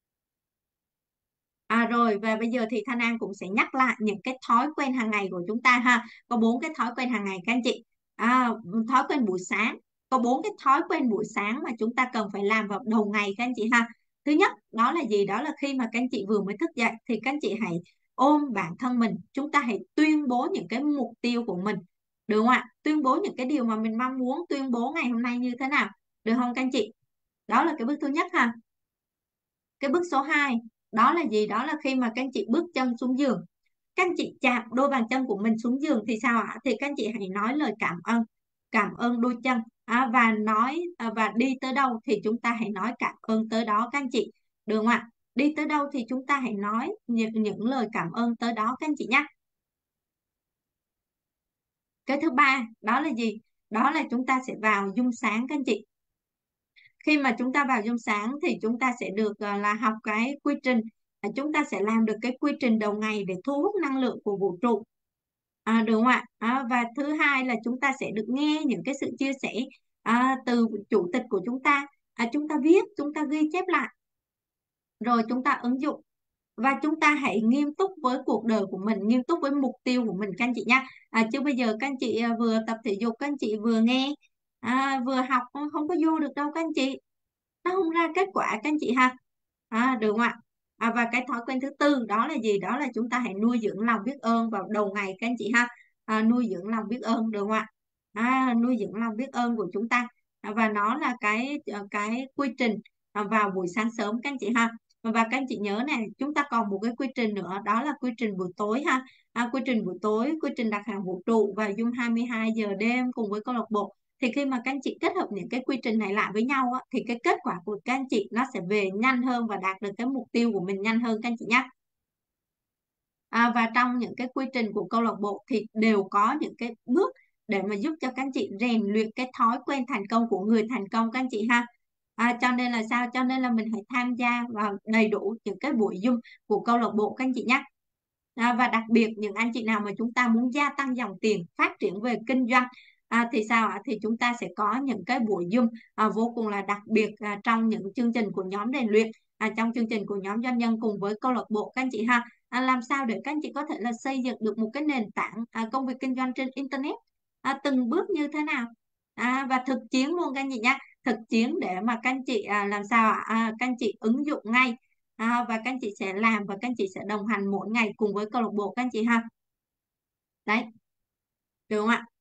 À, rồi và bây giờ thì Thanh An cũng sẽ nhắc lại những cái thói quen hàng ngày của chúng ta ha. Có bốn cái thói quen hàng ngày các anh chị. À, thói quen buổi sáng. Có bốn cái thói quen buổi sáng mà chúng ta cần phải làm vào đầu ngày các anh chị ha. Thứ nhất đó là gì? Đó là khi mà các anh chị vừa mới thức dậy thì các anh chị hãy ôm bản thân mình. Chúng ta hãy tuyên bố những cái mục tiêu của mình. Được không ạ? Tuyên bố những cái điều mà mình mong muốn, tuyên bố ngày hôm nay như thế nào. Được không các anh chị? Đó là cái bước thứ nhất ha. Cái bước số hai đó là gì? Đó là khi mà các anh chị bước chân xuống giường, các anh chị chạm đôi bàn chân của mình xuống giường thì sao ạ? Thì các anh chị hãy nói lời cảm ơn, cảm ơn đôi chân à, và nói à, và đi tới đâu thì chúng ta hãy nói cảm ơn tới đó các anh chị, được không ạ? Đi tới đâu thì chúng ta hãy nói những, những lời cảm ơn tới đó các anh chị nhé. Cái thứ ba đó là gì? Đó là chúng ta sẽ vào dung sáng các anh chị. Khi mà chúng ta vào trong sáng thì chúng ta sẽ được ờ, là học cái quy trình. À, chúng ta sẽ làm được cái quy trình đầu ngày để thu hút năng lượng của vũ trụ. À, đúng không ạ? À, và thứ hai là chúng ta sẽ được nghe những cái sự chia sẻ à, từ chủ tịch của chúng ta. À, chúng ta viết, chúng ta ghi chép lại, rồi chúng ta ứng dụng. Và chúng ta hãy nghiêm túc với cuộc đời của mình, nghiêm túc với mục tiêu của mình các anh chị nhé. À, chứ bây giờ các anh chị à, vừa tập thể dục, các anh chị vừa nghe, à, vừa học không có vô được đâu các anh chị, nó không ra kết quả các anh chị ha. À, được không ạ? À, và cái thói quen thứ tư đó là gì? Đó là chúng ta hãy nuôi dưỡng lòng biết ơn vào đầu ngày các anh chị ha. À, nuôi dưỡng lòng biết ơn, được không ạ? À, nuôi dưỡng lòng biết ơn của chúng ta. À, và nó là cái ờ, cái quy trình à, vào buổi sáng sớm các anh chị ha. Và các anh chị nhớ này, chúng ta còn một cái quy trình nữa, đó là quy trình buổi tối ha. À, quy trình buổi tối, quy trình đặt hàng vũ trụ và dung hai mươi hai giờ đêm cùng với câu lạc bộ. Thì khi mà các anh chị kết hợp những cái quy trình này lại với nhau á, thì cái kết quả của các anh chị nó sẽ về nhanh hơn và đạt được cái mục tiêu của mình nhanh hơn các anh chị nhé. À, và trong những cái quy trình của câu lạc bộ thì đều có những cái bước để mà giúp cho các anh chị rèn luyện cái thói quen thành công của người thành công các anh chị ha. À, cho nên là sao? Cho nên là mình hãy tham gia vào đầy đủ những cái buổi Zoom của câu lạc bộ các anh chị nhé. À, và đặc biệt những anh chị nào mà chúng ta muốn gia tăng dòng tiền, phát triển về kinh doanh à, thì sao ạ? Thì chúng ta sẽ có những cái buổi Zoom à, vô cùng là đặc biệt à, trong những chương trình của nhóm rèn luyện, à, trong chương trình của nhóm doanh nhân cùng với câu lạc bộ các anh chị ha. À, làm sao để các anh chị có thể là xây dựng được một cái nền tảng à, công việc kinh doanh trên internet à, từng bước như thế nào, à, và thực chiến luôn các anh chị nhé. Thực chiến để mà các anh chị à, làm sao ạ? À, các anh chị ứng dụng ngay. À, và các anh chị sẽ làm và các anh chị sẽ đồng hành mỗi ngày cùng với câu lạc bộ các anh chị ha. Đấy, được không ạ?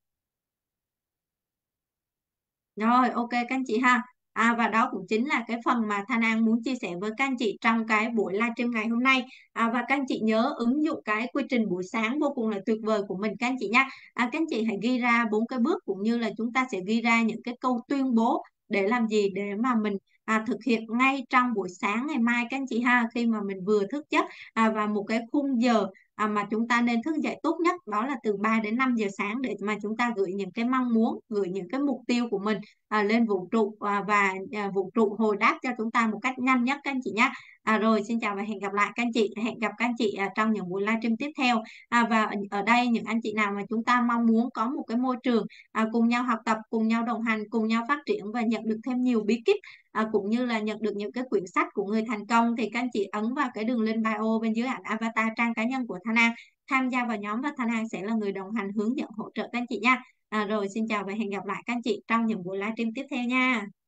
Rồi, ok các anh chị ha. À, và đó cũng chính là cái phần mà Thanh An muốn chia sẻ với các anh chị trong cái buổi livestream ngày hôm nay. À, và các anh chị nhớ ứng dụng cái quy trình buổi sáng vô cùng là tuyệt vời của mình các anh chị nhé. À, các anh chị hãy ghi ra bốn cái bước cũng như là chúng ta sẽ ghi ra những cái câu tuyên bố để làm gì, để mà mình à, thực hiện ngay trong buổi sáng ngày mai các anh chị ha, khi mà mình vừa thức giấc à, và một cái khung giờ à, mà chúng ta nên thức dậy tốt nhất đó là từ ba đến năm giờ sáng để mà chúng ta gửi những cái mong muốn, gửi những cái mục tiêu của mình à, lên vũ trụ à, và à, vũ trụ hồi đáp cho chúng ta một cách nhanh nhất các anh chị nhé. À, rồi xin chào và hẹn gặp lại các anh chị, hẹn gặp các anh chị à, trong những buổi livestream tiếp theo. À, và ở đây những anh chị nào mà chúng ta mong muốn có một cái môi trường à, cùng nhau học tập, cùng nhau đồng hành, cùng nhau phát triển và nhận được thêm nhiều bí kíp à, cũng như là nhận được những cái quyển sách của người thành công thì các anh chị ấn vào cái đường link bio bên dưới ảnh avatar trang cá nhân của Thanh An, tham gia vào nhóm và Thanh An sẽ là người đồng hành hướng dẫn hỗ trợ các anh chị nha. À, rồi xin chào và hẹn gặp lại các anh chị trong những buổi livestream tiếp theo nha.